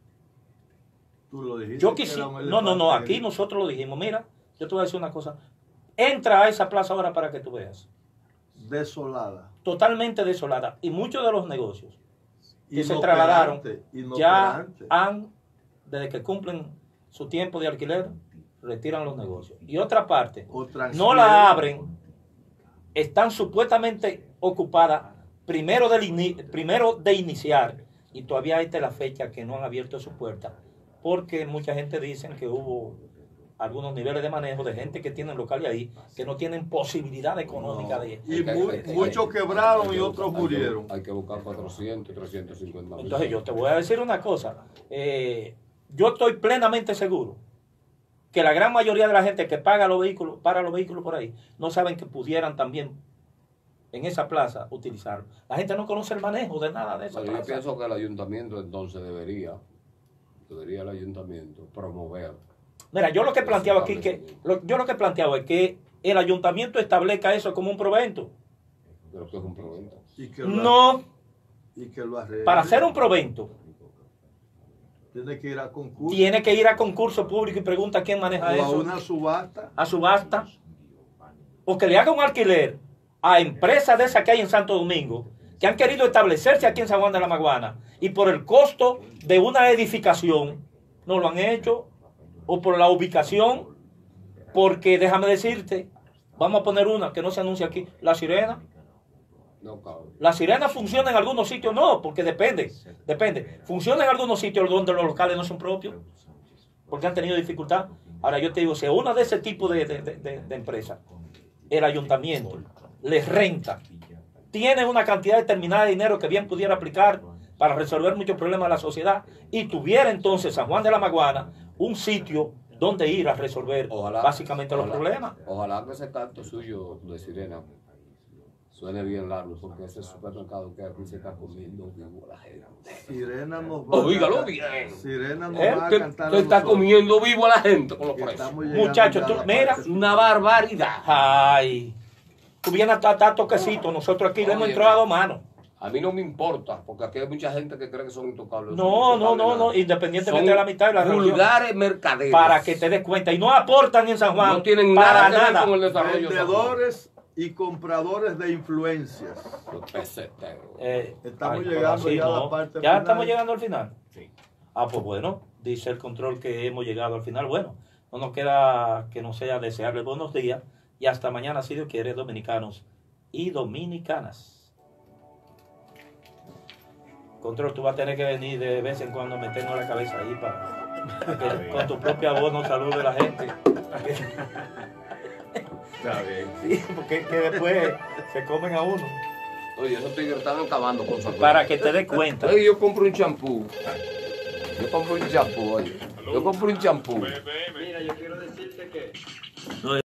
Tú lo dijiste. Yo quisiera, no, no, no, aquí nosotros lo dijimos. Mira, yo te voy a decir una cosa. Entra a esa plaza ahora para que tú veas. Desolada. Totalmente desolada. Y muchos de los negocios que se trasladaron ya han, desde que cumplen su tiempo de alquiler, retiran los negocios. Y otra parte, no la abren, están supuestamente ocupadas primero de, primero de iniciar, y todavía esta es la fecha que no han abierto sus puertas, porque mucha gente dice que hubo algunos niveles de manejo de gente que tienen locales ahí que no tienen posibilidad económica no. de... Y mu muchos quebraron y otros murieron. Hay que buscar cuatrocientos, trescientos cincuenta mil. Entonces yo te voy a decir una cosa. Eh, yo estoy plenamente seguro que la gran mayoría de la gente que paga los vehículos, para los vehículos por ahí, no saben que pudieran también en esa plaza utilizarlo. La gente no conoce el manejo de nada de esa Pero plaza. yo pienso que el ayuntamiento entonces debería, debería el ayuntamiento promover. Mira, yo lo que planteaba aquí, que lo, yo lo que planteaba es que el ayuntamiento establezca eso como un provento. Pero que es un provento. Y que lo, no. Y que lo arregle. Para hacer un provento, tiene que ir a concurso. Tiene que ir a concurso público y pregunta quién maneja o eso. A una subasta. A subasta. O que le haga un alquiler a empresas de esas que hay en Santo Domingo, que han querido establecerse aquí en San Juan de la Maguana, y por el costo de una edificación no lo han hecho, o por la ubicación, porque déjame decirte, vamos a poner una que no se anuncia aquí, La Sirena. No, cabrón. La Sirena funciona en algunos sitios, no, porque depende, depende. Funciona en algunos sitios donde los locales no son propios, porque han tenido dificultad. Ahora yo te digo, si a una de ese tipo de, de, de, de empresas, el ayuntamiento les renta, tiene una cantidad determinada de dinero que bien pudiera aplicar para resolver muchos problemas de la sociedad, y tuviera entonces San Juan de la Maguana un sitio donde ir a resolver ojalá, básicamente ojalá, los problemas. Ojalá que ese canto suyo de Sirena suene bien largo, porque ese supermercado que aquí se está comiendo vivo a la gente. Sirena nos va Oígalo a bien. Sirena nos ¿Eh? va a que, cantar que a está comiendo vivo a la gente con los precios. Muchachos, tú, mira, una barbaridad. Ay, tú vienes a estar toquecito, nosotros aquí le hemos entrado a dos manos. A mí no me importa, porque aquí hay mucha gente que cree que son intocables. No, son no, no, no, independientemente de la mitad de la reunión. Vulgares mercaderes. Para que te des cuenta. Y no aportan en San Juan. No tienen para nada que nada. ver con el desarrollo. Vendedores y compradores de influencias. Los peseteros. Eh, estamos ay, llegando sí, ya no. a la parte ¿Ya final. estamos llegando al final? Sí. Ah, pues bueno, dice el control que hemos llegado al final. Bueno, no nos queda que no sea desearle buenos días y hasta mañana, si Dios quiere, dominicanos y dominicanas. Control, tú vas a tener que venir de vez en cuando meternos la cabeza ahí para que con tu propia voz nos salude la gente. Está bien. Sí, porque que después se comen a uno. Oye, esos tigres están acabando con su Para que te des cuenta. Oye, yo compro un champú. Yo compro un champú, oye. Yo compro un champú. Mira, yo quiero decirte que...